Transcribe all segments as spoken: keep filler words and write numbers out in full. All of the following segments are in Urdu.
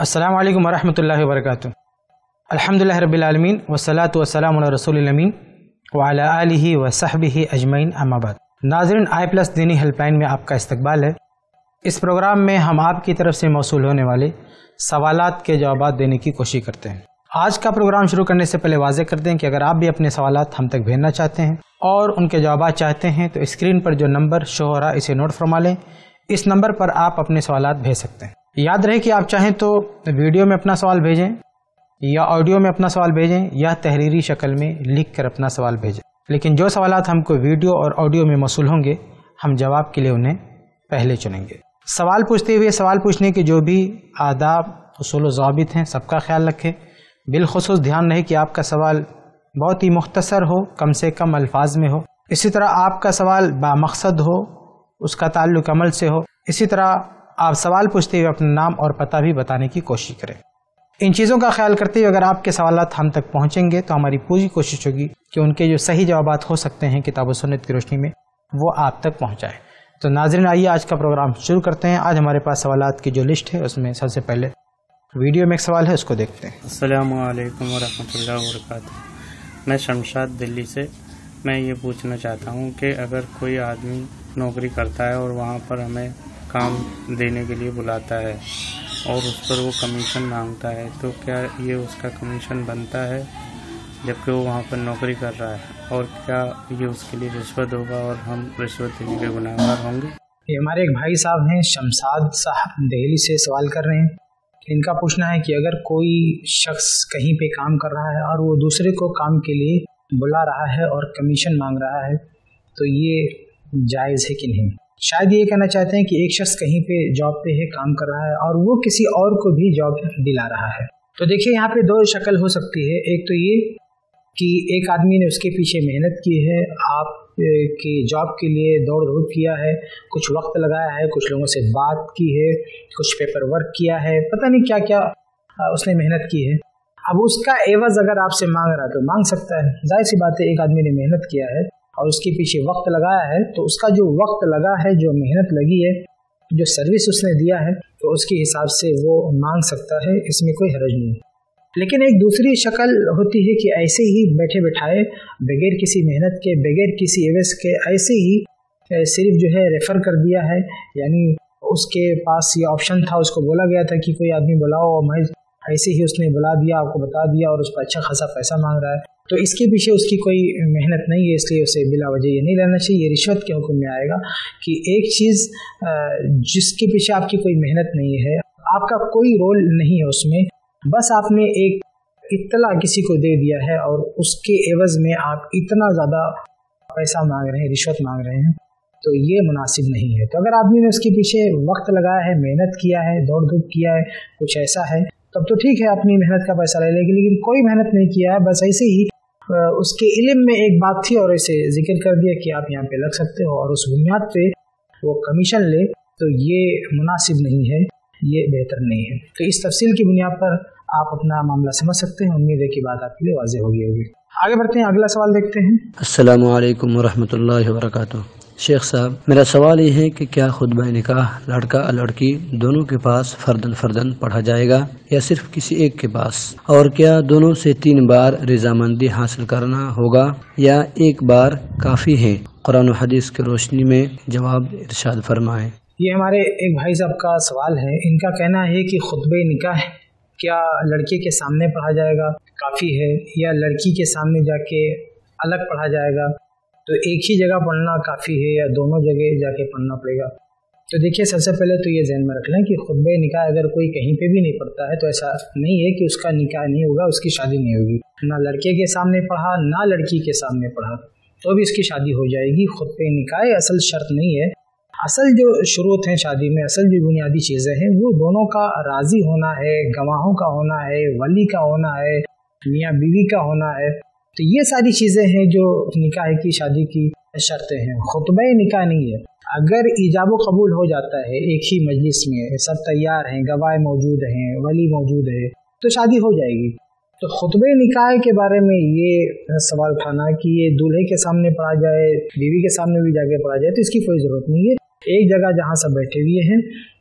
अस्सलामु अलैकुम वरहमतुल्लाहि वबरकातुहू। अल्हम्दुलिल्लाहि रब्बिल आलमीन वस्सलातु वस्सलामु अला रसूलिल अमीन व अला आलिहि व सहबिहि अजमईन अम्मा बाद। नाज़रीन, आई प्लस दीनी हेल्पलाइन में आपका इस्तकबाल है। इस प्रोग्राम में हम आपकी तरफ से मौसूल होने वाले सवालात के जवाब देने की कोशिश करते हैं। आज का प्रोग्राम शुरू करने से पहले वाज़ेह कर दें कि अगर आप भी अपने सवालात हम तक भेजना चाहते हैं और उनके जवाब चाहते हैं तो स्क्रीन पर जो नंबर शो हो रहा है इसे नोट फरमा लें। इस नंबर पर आप अपने सवालात भेज सकते हैं। याद रहे कि आप चाहें तो वीडियो में अपना सवाल भेजें या ऑडियो में अपना सवाल भेजें या तहरीरी शक्ल में लिख कर अपना सवाल भेजें, लेकिन जो सवालात हमको वीडियो और ऑडियो में मौसूल होंगे हम जवाब के लिए उन्हें पहले चुनेंगे। सवाल पूछते हुए सवाल पूछने के जो भी आदाब उसूल व ज़ाबित हैं सबका ख्याल रखें। बिलखुसूस ध्यान रहे कि आपका सवाल बहुत ही मुख्तसर हो, कम से कम अल्फाज में हो। इसी तरह आपका सवाल बामकसद हो, उसका ताल्लुक अमल से हो। इसी तरह आप सवाल पूछते हुए अपना नाम और पता भी बताने की कोशिश करें। इन चीज़ों का ख्याल करते हुए अगर आपके सवालात हम तक पहुँचेंगे तो हमारी पूरी कोशिश होगी कि उनके जो सही जवाबात हो सकते हैं किताब व सुन्नत की रोशनी में वो आप तक पहुँचाएँ। तो नाज़रीन, आइए आज का प्रोग्राम शुरू करते हैं। आज हमारे पास सवालात की जो लिस्ट है उसमें सबसे पहले वीडियो में एक सवाल है, उसको देखते हैं। अस्सलामु अलैकुम वरहमतुल्लाहि वबरकातुहू। मैं शमशाद दिल्ली से मैं ये पूछना चाहता हूँ कि अगर कोई आदमी नौकरी करता है और वहाँ पर हमें काम देने के लिए बुलाता है और उस पर वो कमीशन मांगता है, तो क्या ये उसका कमीशन बनता है जबकि वो वहाँ पर नौकरी कर रहा है, और क्या ये उसके लिए रिश्वत होगा और हम रिश्वत देने के गुनहगार होंगे? ये हमारे एक भाई साहब हैं, शमशाद साहब दिल्ली से सवाल कर रहे हैं। इनका पूछना है कि अगर कोई शख्स कहीं पे काम कर रहा है और वो दूसरे को काम के लिए बुला रहा है और कमीशन मांग रहा है तो ये जायज़ है कि नहीं। शायद ये कहना चाहते हैं कि एक शख्स कहीं पे जॉब पे है, काम कर रहा है और वो किसी और को भी जॉब दिला रहा है। तो देखिए, यहाँ पे दो शक्ल हो सकती है। एक तो ये कि एक आदमी ने उसके पीछे मेहनत की है, आप की जॉब के लिए दौड़ धूप किया है, कुछ वक्त लगाया है, कुछ लोगों से बात की है, कुछ पेपर वर्क किया है, पता नहीं क्या क्या उसने मेहनत की है। अब उसका एवज अगर आपसे मांग रहा है तो मांग सकता है, जाहिर सी बात है। एक आदमी ने मेहनत किया है और उसके पीछे वक्त लगाया है तो उसका जो वक्त लगा है, जो मेहनत लगी है, जो सर्विस उसने दिया है, तो उसके हिसाब से वो मांग सकता है, इसमें कोई हर्ज नहीं। लेकिन एक दूसरी शक्ल होती है कि ऐसे ही बैठे बैठाए बगैर किसी मेहनत के, बगैर किसी एवज के, ऐसे ही सिर्फ जो है रेफ़र कर दिया है। यानी उसके पास ये ऑप्शन था, उसको बोला गया था कि कोई आदमी बुलाओ, मैं ऐसे ही उसने बुला दिया, आपको बता दिया और उस पर अच्छा खासा पैसा मांग रहा है। तो इसके पीछे उसकी कोई मेहनत नहीं है, इसलिए उसे बिला वजह ये नहीं लेना चाहिए। ये रिश्वत के हुक्म में आएगा कि एक चीज़ जिसके पीछे आपकी कोई मेहनत नहीं है, आपका कोई रोल नहीं है उसमें, बस आपने एक इत्तला किसी को दे दिया है और उसके एवज में आप इतना ज़्यादा पैसा मांग रहे हैं, रिश्वत मांग रहे हैं, तो ये मुनासिब नहीं है। तो अगर आदमी ने उसके पीछे वक्त लगाया है, मेहनत किया है, दौड़ धूप किया है, कुछ ऐसा है, तब तो ठीक है, अपनी मेहनत का पैसा ले लेगी। लेकिन कोई मेहनत नहीं किया है, बस ऐसे ही उसके इल्म में एक बात थी और इसे जिक्र कर दिया कि आप यहाँ पे लग सकते हो और उस बुनियाद पे वो कमीशन ले, तो ये मुनासिब नहीं है, ये बेहतर नहीं है। तो इस तफसील की बुनियाद पर आप अपना मामला समझ सकते हैं। उम्मीद है कि बात आपके लिए वाज़ेह होगी होगी आगे बढ़ते हैं, अगला सवाल देखते हैं। अस्सलामु अलैकुम वरहमतुल्लाहि वबरकातुहू। शेख साहब, मेरा सवाल ये है कि क्या खुतबा निकाह लड़का और लड़की दोनों के पास फर्दन फर्दन पढ़ा जाएगा या सिर्फ किसी एक के पास, और क्या दोनों से तीन बार रजामंदी हासिल करना होगा या एक बार काफ़ी है? कुरान और हदीस की रोशनी में जवाब इरशाद फरमाएं। ये हमारे एक भाई साहब का सवाल है। इनका कहना है कि खुतबे निकाह क्या लड़के के सामने पढ़ा जाएगा काफ़ी है या लड़की के सामने जाके अलग पढ़ा जाएगा, तो एक ही जगह पढ़ना काफ़ी है या दोनों जगह जाके पढ़ना पड़ेगा। तो देखिए, सबसे पहले तो ये ज़हन में रख लें कि खुतबे निकाह अगर कोई कहीं पे भी नहीं पढ़ता है तो ऐसा नहीं है कि उसका निकाह नहीं होगा, उसकी शादी नहीं होगी। ना लड़के के सामने पढ़ा ना लड़की के सामने पढ़ा तो भी इसकी शादी हो जाएगी। खुतबे निकाह असल शर्त नहीं है। असल जो शुरूत हैं शादी में, असल जो बुनियादी चीज़ें हैं वो दोनों का राज़ी होना है, गवाहों का होना है, वली का होना है, मियाँ बीवी का होना है। तो ये सारी चीज़ें हैं जो निकाह की शादी की शर्तें हैं। खुतबा निकाह नहीं है। अगर इजाब कबूल हो जाता है एक ही मजलिस में, सब तैयार हैं, गवाह मौजूद हैं, वली मौजूद है, तो शादी हो जाएगी। तो खुतबे निकाह के बारे में ये सवाल उठाना कि ये दूल्हे के सामने पढ़ा जाए, बीवी के सामने भी जाके पढ़ा जाए, तो इसकी कोई ज़रूरत नहीं है। एक जगह जहाँ सब बैठे हुए हैं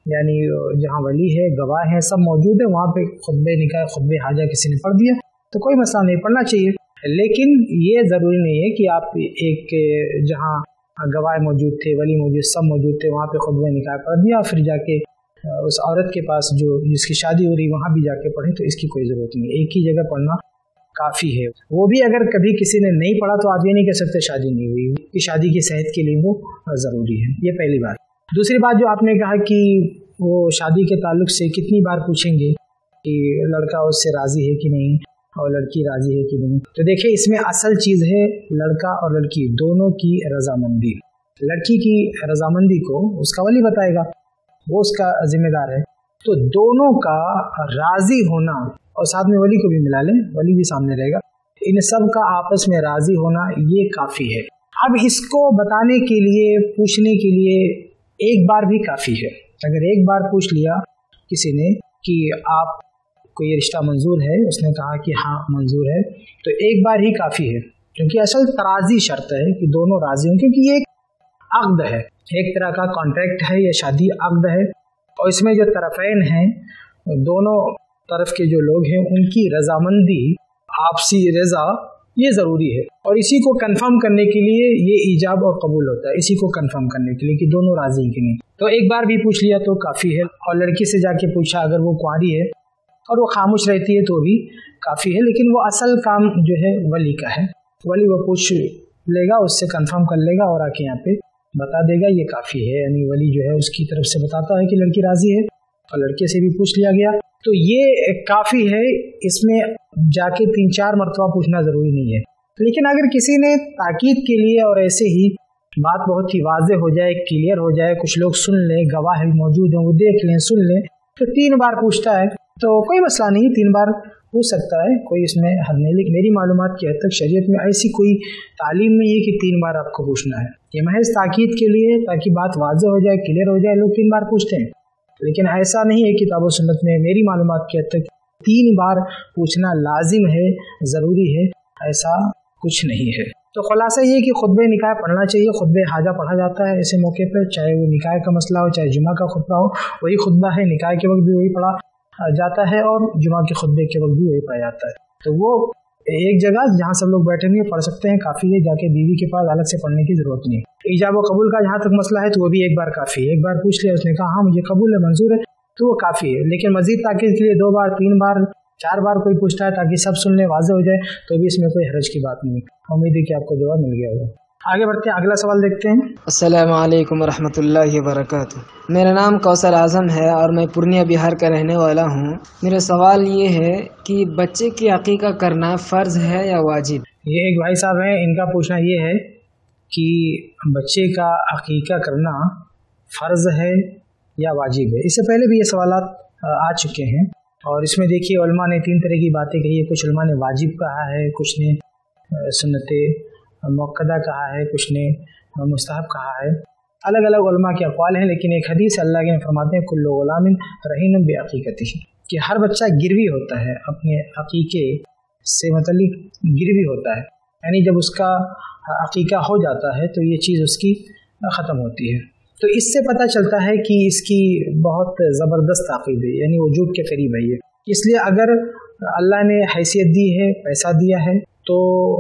यानी जहाँ वली है, गवाह है, सब मौजूद है, वहाँ पे खुतबे निकाह खुतबे हाजा किसी ने पढ़ दिया तो कोई मसला नहीं, पढ़ना चाहिए। लेकिन ये ज़रूरी नहीं है कि आप एक जहाँ गवाह मौजूद थे, वली मौजूद, सब मौजूद थे, वहाँ पे खुतबे निकाह पढ़ दिया फिर जाके उस औरत के पास जो जिसकी शादी हो रही वहाँ भी जाके पढ़ें, तो इसकी कोई ज़रूरत नहीं, एक ही जगह पढ़ना काफ़ी है। वो भी अगर कभी किसी ने नहीं पढ़ा तो आप ये नहीं कह सकते शादी नहीं हुई, कि शादी की सेहत के लिए वो ज़रूरी है। ये पहली बात। दूसरी बात जो आपने कहा कि वो शादी के ताल्लुक से कितनी बार पूछेंगे कि लड़का उससे राज़ी है कि नहीं और लड़की राज़ी है कि नहीं, तो देखिए इसमें असल चीज़ है लड़का और लड़की दोनों की रजामंदी। लड़की की रजामंदी को उसका वली बताएगा, वो उसका जिम्मेदार है, तो दोनों का राज़ी होना, और साथ में वली को भी मिला लें, वली भी सामने रहेगा, इन सब का आपस में राज़ी होना ये काफ़ी है। अब इसको बताने के लिए, पूछने के लिए एक बार भी काफ़ी है। अगर एक बार पूछ लिया किसी ने कि आप को ये रिश्ता मंजूर है, उसने कहा कि हाँ मंजूर है, तो एक बार ही काफ़ी है, क्योंकि असल तराजी शर्त है कि दोनों राज़ी हों, क्योंकि ये एक अक़्द है, एक तरह का कॉन्ट्रैक्ट है, ये शादी अक़्द है, और इसमें जो तरफ़ैन हैं, दोनों तरफ के जो लोग हैं, उनकी रजामंदी, आपसी रज़ा ये ज़रूरी है, और इसी को कंफर्म करने के लिए ये ईजाब और कबूल होता है, इसी को कंफर्म करने के लिए कि दोनों राज़ी हैं कि नहीं। तो एक बार भी पूछ लिया तो काफ़ी है, और लड़की से जाके पूछा अगर वो कुंवारी है और वो खामोश रहती है तो भी काफ़ी है, लेकिन वो असल काम जो है वली का है, वली वो पूछ लेगा, उससे कंफर्म कर लेगा और आके यहाँ पे बता देगा, ये काफ़ी है। यानी वली जो है उसकी तरफ से बताता है कि लड़की राज़ी है, और लड़के से भी पूछ लिया गया, तो ये काफ़ी है। इसमें जाके तीन चार मरतबा पूछना ज़रूरी नहीं है। लेकिन अगर किसी ने ताकीद के लिए और ऐसे ही बात बहुत ही वाज़े हो जाए, क्लियर हो जाए, कुछ लोग सुन लें, गवाह मौजूद हैं, वो देख लें, सुन लें, तो तीन बार पूछता है तो कोई मसला नहीं, तीन बार पूछ सकता है, कोई इसमें हद नहीं। लेकिन मेरी मालूमात की हद तक शरीयत में ऐसी कोई तालीम नहीं है कि तीन बार आपको पूछना है। ये महज ताकीद के लिए, ताकि बात वाज़े हो जाए, क्लियर हो जाए, लोग तीन बार पूछते हैं, लेकिन ऐसा नहीं है किताब व सुन्नत में मेरी मालूमात की हद तक तीन बार पूछना लाजिम है, ज़रूरी है, ऐसा कुछ नहीं है। तो खुलासा ये कि खुतबे निकाह पढ़ना चाहिए, खुतबे हाजा पढ़ा जाता है ऐसे मौके पर, चाहे वो निकाह का मसला हो, चाहे जुमा का खुतबा हो, वही खुतबा है, निकाह के वक्त भी वही पढ़ा जाता है और जुमा के खुतबे के वक्त भी वही पढ़ा जाता है। तो वो एक जगह जहाँ सब लोग बैठे हुए पढ़ सकते हैं, काफ़ी है, जाके बीवी के पास अलग से पढ़ने की ज़रूरत नहीं है। ईजाब व कबूल का जहाँ तक मसला है तो वो भी एक बार काफ़ी है, एक बार पूछ लिया, उसने कहा हाँ मुझे कबूल है, मंजूर है, तो वो काफ़ी है। लेकिन मज़ीद ताकीद के लिए दो बार, तीन बार, चार बार कोई पूछता है ताकि सब सुनने वाज़े हो जाए, तो भी इसमें कोई हरज की बात नहीं। उम्मीद है कि आपको जवाब मिल गया होगा। आगे बढ़ते हैं, अगला सवाल देखते हैं। अस्सलामु अलैकुम रहमतुल्लाहि व बरकातुहू। मेरा नाम कौसर आज़म है और मैं पूर्णिया बिहार का रहने वाला हूँ। मेरा सवाल ये है कि बच्चे की अकीका करना फ़र्ज़ है या वाजिब? ये एक भाई साहब हैं, इनका पूछना ये है कि बच्चे का अकीका करना फ़र्ज़ है या वाजिब है। इससे पहले भी ये सवालात आ चुके हैं, और इसमें देखिए उलमा ने तीन तरह की बातें कही है। कुछ उलमा ने वाजिब कहा है, कुछ ने सुन्नते मुक्कदा कहा है, कुछ ने मुस्तहब कहा है। अलग अलग उलमा के अक़वाल हैं, लेकिन एक हदीस अल्लाह के फरमाते हैं कुल्लु गुलामिन रहीनुन बिअक़ीक़तिही, कि हर बच्चा गिरवी होता है, अपने अक़ीक़े से मतलब गिरवी होता है, यानी जब उसका अक़ीक़ा हो जाता है तो ये चीज़ उसकी ख़त्म होती है। तो इससे पता चलता है कि इसकी बहुत ज़बरदस्त अक़ीद है, यानी वजूब के करीब है ये। इसलिए अगर अल्लाह ने हैसियत दी है, पैसा दिया है, तो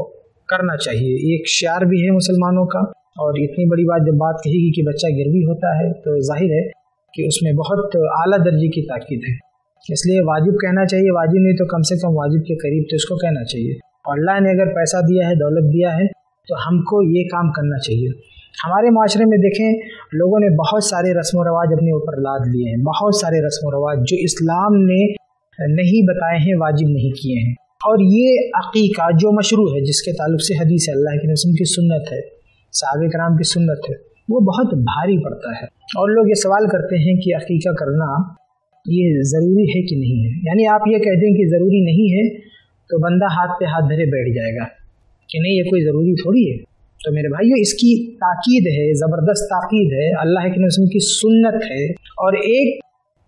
करना चाहिए। एक शियार भी है मुसलमानों का, और इतनी बड़ी बात जब बात कहेगी कि बच्चा गिरवी होता है तो जाहिर है कि उसमें बहुत आला दर्जे की ताकीद है। इसलिए वाजिब कहना चाहिए, वाजिब नहीं तो कम से कम वाजिब के करीब तो इसको कहना चाहिए। और अल्लाह ने अगर पैसा दिया है, दौलत दिया है, तो हमको ये काम करना चाहिए। हमारे माशरे में देखें, लोगों ने बहुत सारे रस्म व रवाज अपने ऊपर लाद लिए हैं, बहुत सारे रस्म व रवाज जो इस्लाम ने नहीं बताए हैं, वाजिब नहीं किए हैं। और ये अक़ीक़ा जो मशरू है, जिसके ताल्लुक़ से हदीस है, अल्लाह के रसूल की सुन्नत है, सहाबे कराम की सुन्नत है, वो बहुत भारी पड़ता है। और लोग ये सवाल करते हैं कि अक़ीक़ा करना ये ज़रूरी है कि नहीं है। यानी आप ये कह दें कि ज़रूरी नहीं है तो बंदा हाथ पे हाथ धरे बैठ जाएगा कि नहीं ये कोई ज़रूरी थोड़ी है। तो मेरे भाइयों, इसकी ताकीद है, ज़बरदस्त ताकीद है, अल्लाह के रसूल की सुन्नत है। और एक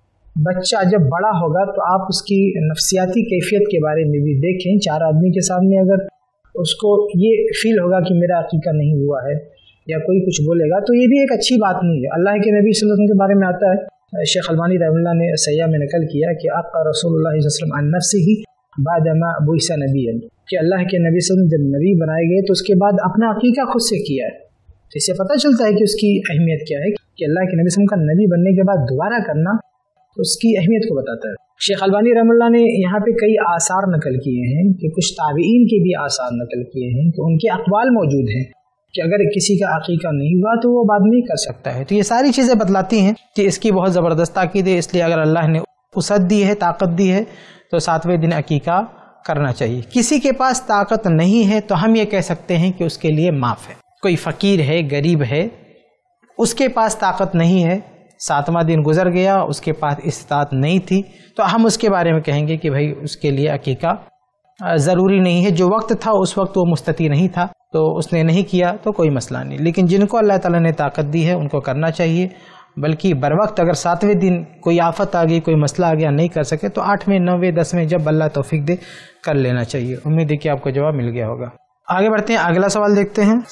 बच्चा जब बड़ा होगा तो आप उसकी नफ्सियाती कैफियत के बारे में भी देखें। चार आदमी के सामने अगर उसको ये फील होगा कि मेरा अक़ीक़ा नहीं हुआ है, या कोई कुछ बोलेगा, तो ये भी एक अच्छी बात नहीं है। अल्लाह के नबी सल्लल्लाहु अलैहि वसल्लम के बारे में आता है शेख अलबानी रहमतुल्लाह ने सैया में नकल किया कि आपका रसूलुल्लाह सल्लल्लाहु अलैहि वसल्लम अन नफ्सिही बादमा बुइसा नबियन, कि अल्लाह के नबी सल्लल्लाहु अलैहि वसल्लम जब नबी बनाए गए तो उसके बाद अपना अकीका खुद से किया है। तो इससे पता चलता है कि उसकी अहमियत क्या है, कि अल्लाह के नबी सल्लल्लाहु अलैहि वसल्लम का नबी बनने के बाद दोबारा करना उसकी अहमियत को बताता है। शेख अलबानी रहमतुल्लाह ने यहाँ पे कई आसार नकल किए हैं, कि कुछ ताबीन के भी आसार नकल किए हैं, कि उनके अक़वाल मौजूद हैं कि अगर किसी का अकीका नहीं हुआ तो वो बाद में कर सकता है। तो ये सारी चीज़ें बतलाती हैं कि इसकी बहुत ज़बरदस्त ताकीद है। इसलिए अगर अल्लाह ने वसअत दी है, ताकत दी है, तो सातवें दिन अकीका करना चाहिए। किसी के पास ताकत नहीं है तो हम ये कह सकते हैं कि उसके लिए माफ़ है। कोई फ़कीर है, गरीब है, उसके पास ताकत नहीं है, सातवां दिन गुजर गया, उसके पास इस्तात नहीं थी, तो हम उसके बारे में कहेंगे कि भाई उसके लिए अकीका ज़रूरी नहीं है। जो वक्त था उस वक्त वो मुस्तती नहीं था तो उसने नहीं किया तो कोई मसला नहीं। लेकिन जिनको अल्लाह ताला ने ताकत दी है उनको करना चाहिए, बल्कि बर वक्त अगर सातवें दिन कोई आफत आ गई, कोई मसला आ गया, नहीं कर सके तो आठवें, नौवें, दसवें जब अल्लाह तौफीक दे कर लेना चाहिए। उम्मीद है कि आपको जवाब मिल गया होगा। आगे बढ़ते हैं, अगला सवाल देखते हैं।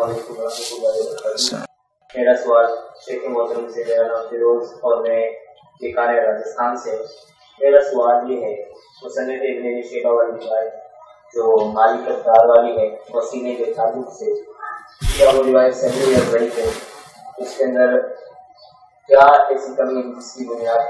मेरा सवाल शेख मोहतरम से, मेरा नाम फिरोज और मैं ठिकाने राजस्थान से। मेरा सवाल ये है, मुसन्निफ इब्न शेबा वाली रिवायत जो मालिक दार वाली है वसीले के ताल्लुक से, क्या वो रिवायत सही या ज़ईफ़ है? उसके अंदर क्या ऐसी कमी है जिसकी बुनियाद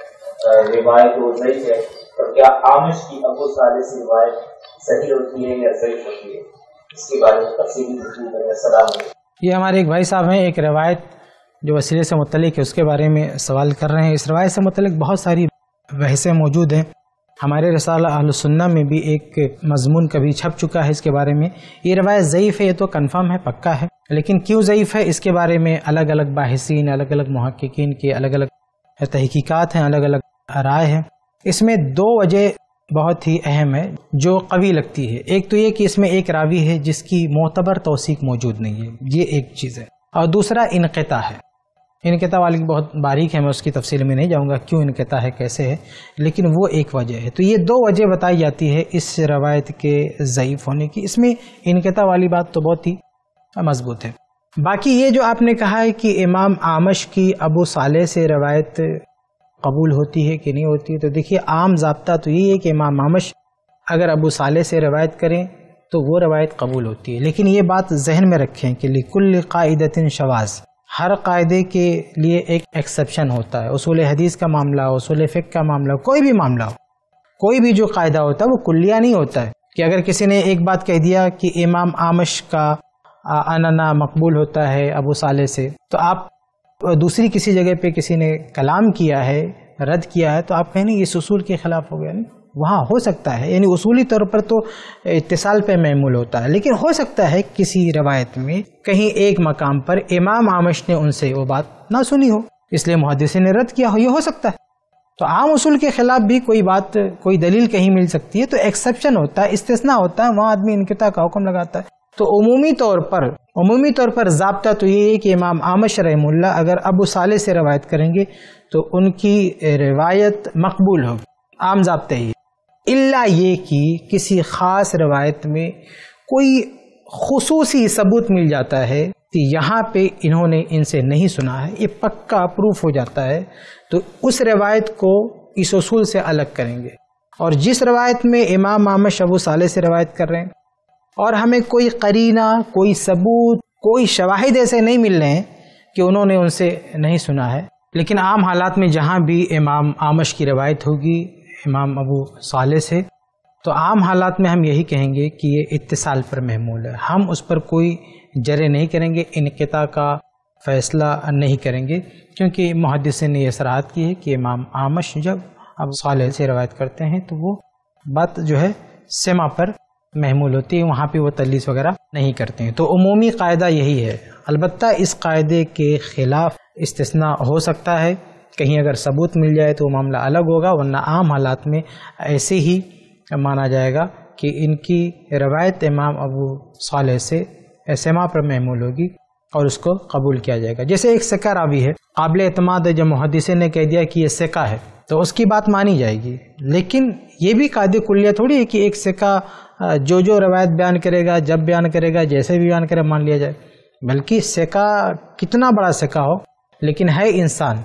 पर रिवायत वो ज़ईफ़ है, और क्या आमिश की अबू साले से रिवायत सही होती है या ज़ईफ़ होती है? इसके बारे में तफसीली गुफ्तगू करें। सलाम। ये हमारे एक भाई साहब हैं, एक रवायत जो वसीले से मुतल्लिक है उसके बारे में सवाल कर रहे हैं। इस रवायत से मुतल्लिक बहुत सारी बहसें मौजूद हैं। हमारे रसाला अहलुस सुन्ना में भी एक मजमून कभी छप चुका है इसके बारे में। ये रवायत ज़ईफ़ है, ये तो कन्फर्म है, पक्का है, लेकिन क्यों ज़ईफ़ है इसके बारे में अलग अलग बाहिसीन, अलग अलग मुहक्किकीन के अलग अलग तहकीकात हैं, अलग अलग राय है। इसमें दो वजह बहुत ही अहम है जो कवी लगती है। एक तो ये कि इसमें एक रावी है जिसकी मोतबर तौसीक मौजूद नहीं है, ये एक चीज़ है, और दूसरा इनक़ता है। इनक़ता वाली बहुत बारीक है, मैं उसकी तफसील में नहीं जाऊंगा क्यों इनक़ता है, कैसे है, लेकिन वो एक वजह है। तो ये दो वजह बताई जाती है इस रवायत के ज़ईफ़ होने की। इसमें इनक़ता वाली बात तो बहुत ही मजबूत है। बाकी ये जो आपने कहा है कि इमाम आमश की अबू साले से रवायत कबूल होती है कि नहीं होती है, तो देखिए आम ज़ाब्ता तो यही है कि इमाम आमश अगर अबू साले से रवायत करें तो वो रवायत कबूल होती है। लेकिन ये बात जहन में रखें कि लिकुल्ल क़ाइदतिन शवाज़, हर कायदे के लिए एक एक्सेप्शन होता है। उसूल हदीस का मामला हो, उसूल फ़िक़्ह का मामला हो, कोई भी मामला हो, कोई भी जो कायदा होता है वो कुल्लिया नहीं होता है कि अगर किसी ने एक बात कह दिया कि इमाम आमश का अनना मकबूल होता है अबू साले से, तो आप दूसरी किसी जगह पे किसी ने कलाम किया है, रद्द किया है, तो आप कहें नहीं इस उसूल के खिलाफ हो गया। नहीं, वहाँ हो सकता है, यानी उसूली तौर पर तो इत्तिसाल पे महमूल होता है, लेकिन हो सकता है किसी रवायत में कहीं एक मकाम पर इमाम आमश ने उनसे वो बात ना सुनी हो, इसलिए मुहद्दिस ने रद्द किया हो, ये हो सकता है। तो आम उसूल के खिलाफ भी कोई बात, कोई दलील कहीं मिल सकती है, तो एक्सेप्शन होता है, इस्तिस्ना होता है, वहाँ आदमी इनक़ता का हुक्म लगाता है। तो उमूमी तौर पर उमूमी तौर पर ज़ाब्ता तो ये है कि इमाम आमश रहमुल्लाह अगर अबू साले से रवायत करेंगे तो उनकी रिवायत मकबूल होगी, आम ज़ाब्ता ही। इल्ला ये कि किसी ख़ास रवायत में कोई खुसूसी सबूत मिल जाता है कि यहाँ पे इन्होंने इनसे नहीं सुना है, ये पक्का प्रूफ हो जाता है, तो उस रवायत को इस उसूल से अलग करेंगे। और जिस रवायत में इमाम आमश अबू साले से रवायत कर रहे हैं और हमें कोई करीना, कोई सबूत, कोई शवाहिद ऐसे नहीं मिल रहे हैं कि उन्होंने उनसे नहीं सुना है, लेकिन आम हालात में जहाँ भी इमाम आमश की रवायत होगी इमाम अबू साले से, तो आम हालात में हम यही कहेंगे कि ये इत्तिसाल पर महमूल है। हम उस पर कोई जरे नहीं करेंगे, इनक़ता का फ़ैसला नहीं करेंगे, क्योंकि मुहद्दिसिन ने यह सराहत की है कि इमाम आमश जब अबू साले से रवायत करते हैं तो वो बात जो है सिमा पर महमूल होती है, वहाँ पे वो तदलीस वगैरह नहीं करते हैं। तो उमूमी कायदा यही है। अलबत्ता इस कायदे के ख़िलाफ़ इस्तिस्ना हो सकता है, कहीं अगर सबूत मिल जाए तो मामला अलग होगा, वरना आम हालात में ऐसे ही माना जाएगा कि इनकी रवायत इमाम अबू साले से सिमा पर महमूल होगी और उसको कबूल किया जाएगा। जैसे एक सिक्का रावी है, काबिल एतमाद है, जब मुहद्दिसिन ने कह दिया कि ये सिक्का है तो उसकी बात मानी जाएगी। लेकिन ये भी कायदे कुल्लिया थोड़ी है कि एक सिक्का जो जो रवायत बयान करेगा, जब बयान करेगा, जैसे भी बयान करे मान लिया जाए, बल्कि सिक्का कितना बड़ा सिक्का हो लेकिन है इंसान,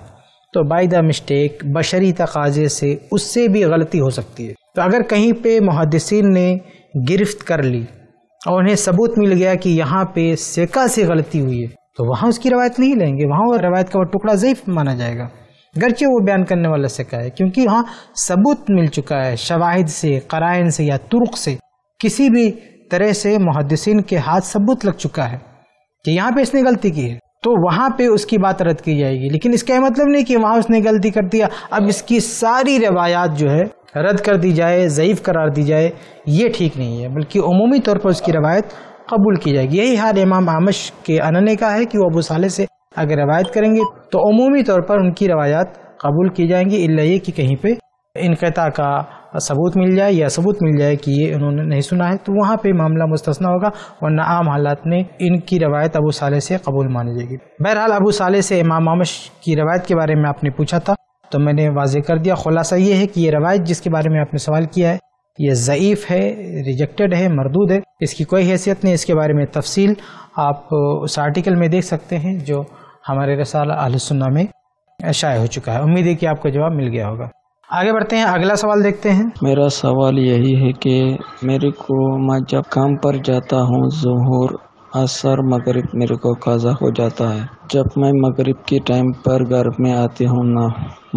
تو بائی دا مسٹیک بشری تقاضے سے اس سے بھی غلطی ہو سکتی ہے. تو اگر کہیں پہ محدثین نے گرفت کر لی اور انہیں ثبوت مل گیا کہ یہاں پہ سکہ سے غلطی ہوئی ہے تو وہاں اس کی روایت نہیں لیں گے، وہاں وہ روایت کا وہ ٹکڑا ضعیف مانا جائے گا گرچہ وہ بیان کرنے والا سکہ ہے، کیونکہ وہاں ثبوت مل چکا ہے شواہد سے، قرائن سے یا طرق سے، کسی بھی طرح سے محدثین کے ہاتھ ثبوت لگ چکا ہے کہ یہاں پہ اس نے غلطی کی ہے، تو وہاں پہ اس کی بات رد کی جائے گی. لیکن اس کا یہ مطلب نہیں کہ وہاں اس نے غلطی کر دیا اب اس کی ساری روایات جو ہے رد کر دی جائے، ضعیف قرار دی جائے، یہ ٹھیک نہیں ہے، بلکہ عمومی طور پر اس کی روایت قبول کی جائے گی. یہی حال امام اعمش کے اننے کا ہے کہ وہ ابو صالح سے اگر روایت کریں گے تو عمومی طور پر ان کی روایات قبول کی جائیں گی، الا یہ کہ کہیں پہ انقطاع کا ثبوت مل جائے یا ثبوت مل جائے کہ یہ انہوں نے نہیں سنا ہے تو وہاں پہ معاملہ مستثنا ہوگا، ورنہ عام حالات میں ان کی روایت ابو صالح سے قبول مانی جائے گی. بہرحال ابو صالح سے امام اعمش کی روایت کے بارے میں آپ نے پوچھا تھا تو میں نے واضح کر دیا. خلاصہ یہ ہے کہ یہ روایت جس کے بارے میں آپ نے سوال کیا ہے یہ ضعیف ہے، ریجیکٹڈ ہے، مردود ہے، اس کی کوئی حیثیت نہیں. اس کے بارے میں تفصیل آپ اس آرٹیکل میں دیکھ سکتے ہیں جو ہمارے رسالہ اہل سنہ میں شائع ہو چکا ہے. امید ہے کہ آپ کو جواب مل گیا ہوگا. آگے بڑھتے ہیں، اگلا سوال دیکھتے ہیں. میرا سوال یہی ہے کہ میرے کو میں جب کام پر جاتا ہوں ظہر عصر مغرب میرے کو قضا ہو جاتا ہے. جب میں مغرب کے ٹائم پر گھر میں آتی ہوں نا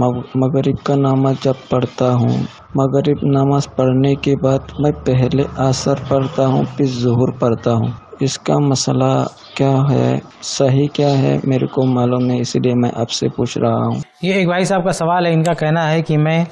مغرب کا نماز جب پڑھتا ہوں، مغرب نماز پڑھنے کے بعد میں پہلے عصر پڑھتا ہوں پھر ظہر پڑھتا ہوں. اس کا مسئلہ کیا ہے، صحیح کیا ہے میرے کو معلوم نہیں، اس لیے میں آپ سے پوچھ رہا ہوں. یہ ایک بھائی صاحب کا سوال ہے. ان کا کہنا ہے کہ میں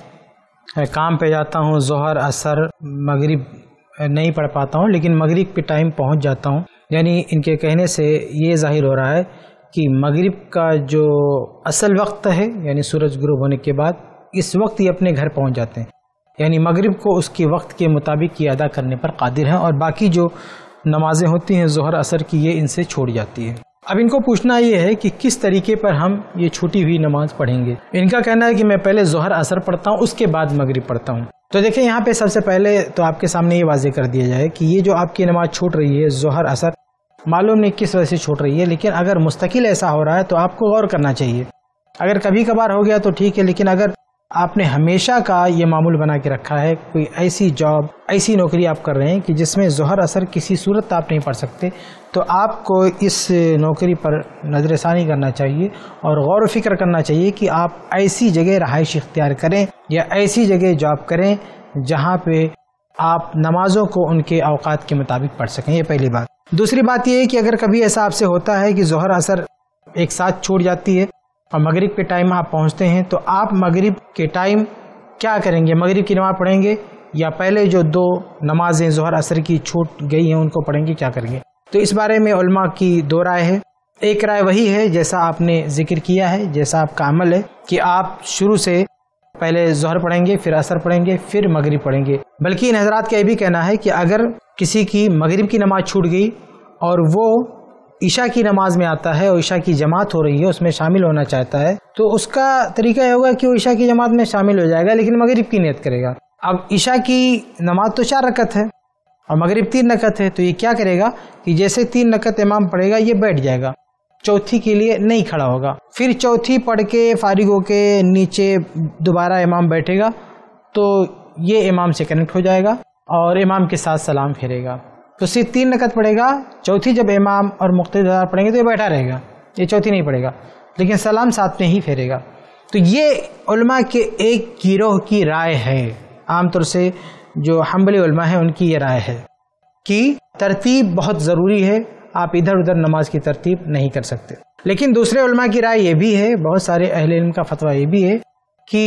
کام پہ جاتا ہوں، ظہر عصر مغرب نہیں پڑھ پاتا ہوں لیکن مغرب پہ ٹائم پہنچ جاتا ہوں. یعنی ان کے کہنے سے یہ ظاہر ہو رہا ہے کہ مغرب کا جو اصل وقت ہے یعنی سورج غروب ہونے کے بعد اس وقت یہ اپنے گھر پہنچ جاتے ہیں، یعنی مغرب کو اس کے وقت کے مطابق یہ ادا کرنے پر قادر ہیں اور باقی جو نمازیں ہوتی ہیں ظہر عصر کی یہ ان سے چھوڑ جاتی ہے. اب ان کو پوچھنا یہ ہے کہ کس طریقے پر ہم یہ چھوٹی ہوئی نماز پڑھیں گے. ان کا کہنا ہے کہ میں پہلے ظہر عصر پڑھتا ہوں اس کے بعد مغرب پڑھتا ہوں. تو دیکھیں یہاں پہ سب سے پہلے تو آپ کے سامنے یہ واضح کر دیا جائے کہ یہ جو آپ کی نماز چھوٹ رہی ہے ظہر عصر، معلوم نہیں کس وجہ سے چھوٹ رہی ہے، لیکن اگر مستقل ایسا ہو رہا ہے تو آپ کو غور کرنا چاہیے. اگر کبھی کبھار ہو گیا تو ٹھیک ہے، لیکن اگر آپ نے ہمیشہ کا یہ معمول بنا کے رکھا ہے، کوئی ایسی جاب ایسی نوکری آپ کر رہے ہیں کہ جس میں ظہر عصر کسی صورت آپ نہیں پڑھ سکتے، تو آپ کو اس نوکری پر نظر ثانی کرنا چاہیے اور غور و فکر کرنا چاہیے کہ آپ ایسی جگہ رہائش اختیار کریں یا ایسی جگہ جاب کریں جہاں پہ آپ نمازوں کو ان کے اوقات کے مطابق پڑھ سکیں. یہ پہلی بات. دوسری بات یہ ہے کہ اگر کبھی ایسا آپ سے ہوتا ہے کہ ظہر عصر ایک ساتھ چھوٹ جاتی ہے اور مغرب کے ٹائم آپ پہنچتے ہیں تو آپ مغرب کے ٹائم کیا کریں گے؟ مغرب کی نماز پڑھیں گے یا پہلے جو دو نمازیں ظہر عصر کی چھوٹ گئی ہیں ان کو پڑھیں گے، کیا کریں گے؟ تو اس بارے میں علماء کی دو رائے ہے. ایک رائے وہی ہے جیسا آپ نے ذکر کیا ہے، جیسا آپ کا عمل ہے کہ آپ شروع سے پہلے ظہر پڑھیں گے پھر عصر پڑھیں گے پھر مغرب پڑھیں گے. بلکہ ان حضرات کا یہ بھی کہنا ہے کہ اگر کسی کی مغرب کی نماز چھوٹ گئی اور وہ عشاء کی نماز میں آتا ہے اور عشاء کی جماعت ہو رہی ہے اس میں شامل ہونا چاہتا ہے تو اس کا طریقہ یہ ہوگا کہ وہ عشاء کی جماعت میں شامل ہو جائے گا لیکن مغرب کی نیت کرے گا. اب عشاء کی نماز تو چار رکعت ہے اور مغرب تین رکعت ہے، تو یہ کیا کرے گا کہ جیسے تین رکعت امام پڑھے گا یہ بیٹھ جائے گا، چوتھی کے لیے نہیں کھڑا ہوگا. پھر چوتھی پڑھ کے فارغ ہو کے نیچے دوبارہ امام بیٹھے گا تو یہ امام سے کنیکٹ ہو جائے گا اور امام کے ساتھ سلام پھیرے گا. تو صرف تین رکعت پڑھے گا، چوتھی جب امام اور مقتدیٰ پڑھیں گے تو یہ بیٹھا رہے گا، یہ چوتھی نہیں پڑھے گا لیکن سلام ساتھ میں ہی پھیرے گا. تو یہ علماء کے ایک گروہ کی رائے ہے. عام طور سے جو حنبلی علماء ہیں ان کی یہ رائے ہے کہ ترتیب بہت ضروری ہے، آپ ادھر ادھر نماز کی ترتیب نہیں کر سکتے. لیکن دوسرے علماء کی رائے یہ بھی ہے، بہت سارے اہل علم کا فتویٰ یہ بھی ہے کہ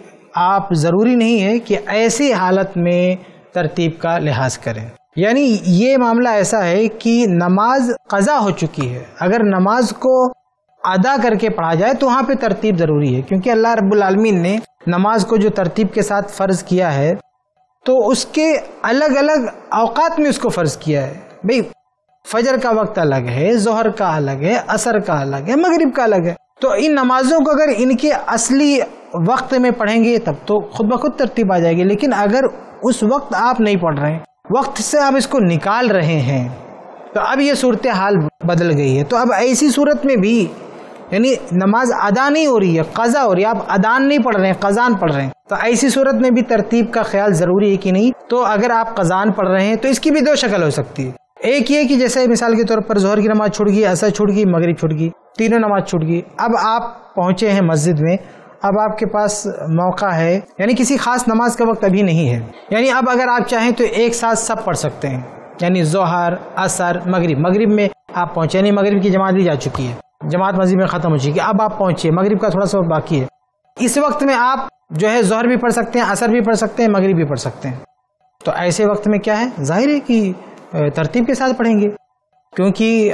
آپ ضروری نہیں ہے کہ ایسی حالت میں ترتیب کا لحاظ کریں. یعنی یہ معاملہ ایسا ہے کہ نماز قضا ہو چکی ہے، اگر نماز کو ادا کر کے پڑھا جائے تو وہاں پہ ترتیب ضروری ہے، کیونکہ اللہ رب العالمین نے نماز کو جو ترتیب کے ساتھ فرض کیا ہے تو اس کے الگ الگ اوقات میں اس کو فرض کیا ہے. بھئی فجر کا وقت الگ ہے، ظہر کا الگ ہے، عصر کا الگ ہے، مغرب کا الگ ہے. تو ان نمازوں کو اگر ان کے اصلی وقت میں پڑھیں گے تب تو خود بخود ترتیب آ جائے گی. لیکن اگر اس وقت آپ نہیں پڑھ رہے ہیں، وقت سے آپ اس کو نکال رہے ہیں، تو اب یہ صورتحال بدل گئی ہے. تو اب ایسی صورت میں بھی یعنی نماز ادا نہیں ہو رہی ہے، قضا ہو رہی ہے، آپ ادان نہیں پڑھ رہے ہیں، قضان پڑھ رہے ہیں، تو ایسی صورت میں بھی ترتیب کا خیال ضروری ہے کہ نہیں. تو اگر آپ قضان پڑھ رہے ہیں تو اس کی بھی دو شکل ہو سکتی ہے. ایک یہ کہ جیسے مثال کے طور پر ظہر کی نماز چھوٹ گئی، عصر چھوٹ گئی، مغرب چھوٹ گئی، تینوں نماز چھوٹ گئی. اب آپ پہنچے ہیں مسجد میں، اب آپ کے پاس موقع ہے، یعنی کسی خاص نماز کا وقت ابھی نہیں ہے، یعنی اب اگر آپ چاہیں تو ایک ساتھ سب پڑھ سکتے ہیں، یعنی ظہر، عصر، مغرب. مغرب میں آپ پہنچے، یعنی مغرب کی جماعت بھی جا چکی ہے، جماعت مسجد میں ختم ہو چکی ہے، اب آپ پہنچے، مغرب کا تھوڑا سا باقی ہے. اس وقت میں آپ جو ہے ظہر بھی پڑھ سکتے ہیں، عصر بھی پڑھ سکتے ہیں، مغرب بھی پڑھ سکتے ہیں. تو ایسے وقت میں کیا ہے، ظاہر ہے کہ ترتیب کے ساتھ پڑھیں گے، کیونکہ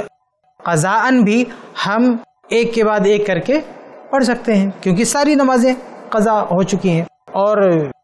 قضاءً بھی ہم ایک کے بعد ایک کر کے پڑھ سکتے ہیں، کیونکہ ساری نمازیں قضا ہو چکی ہیں. اور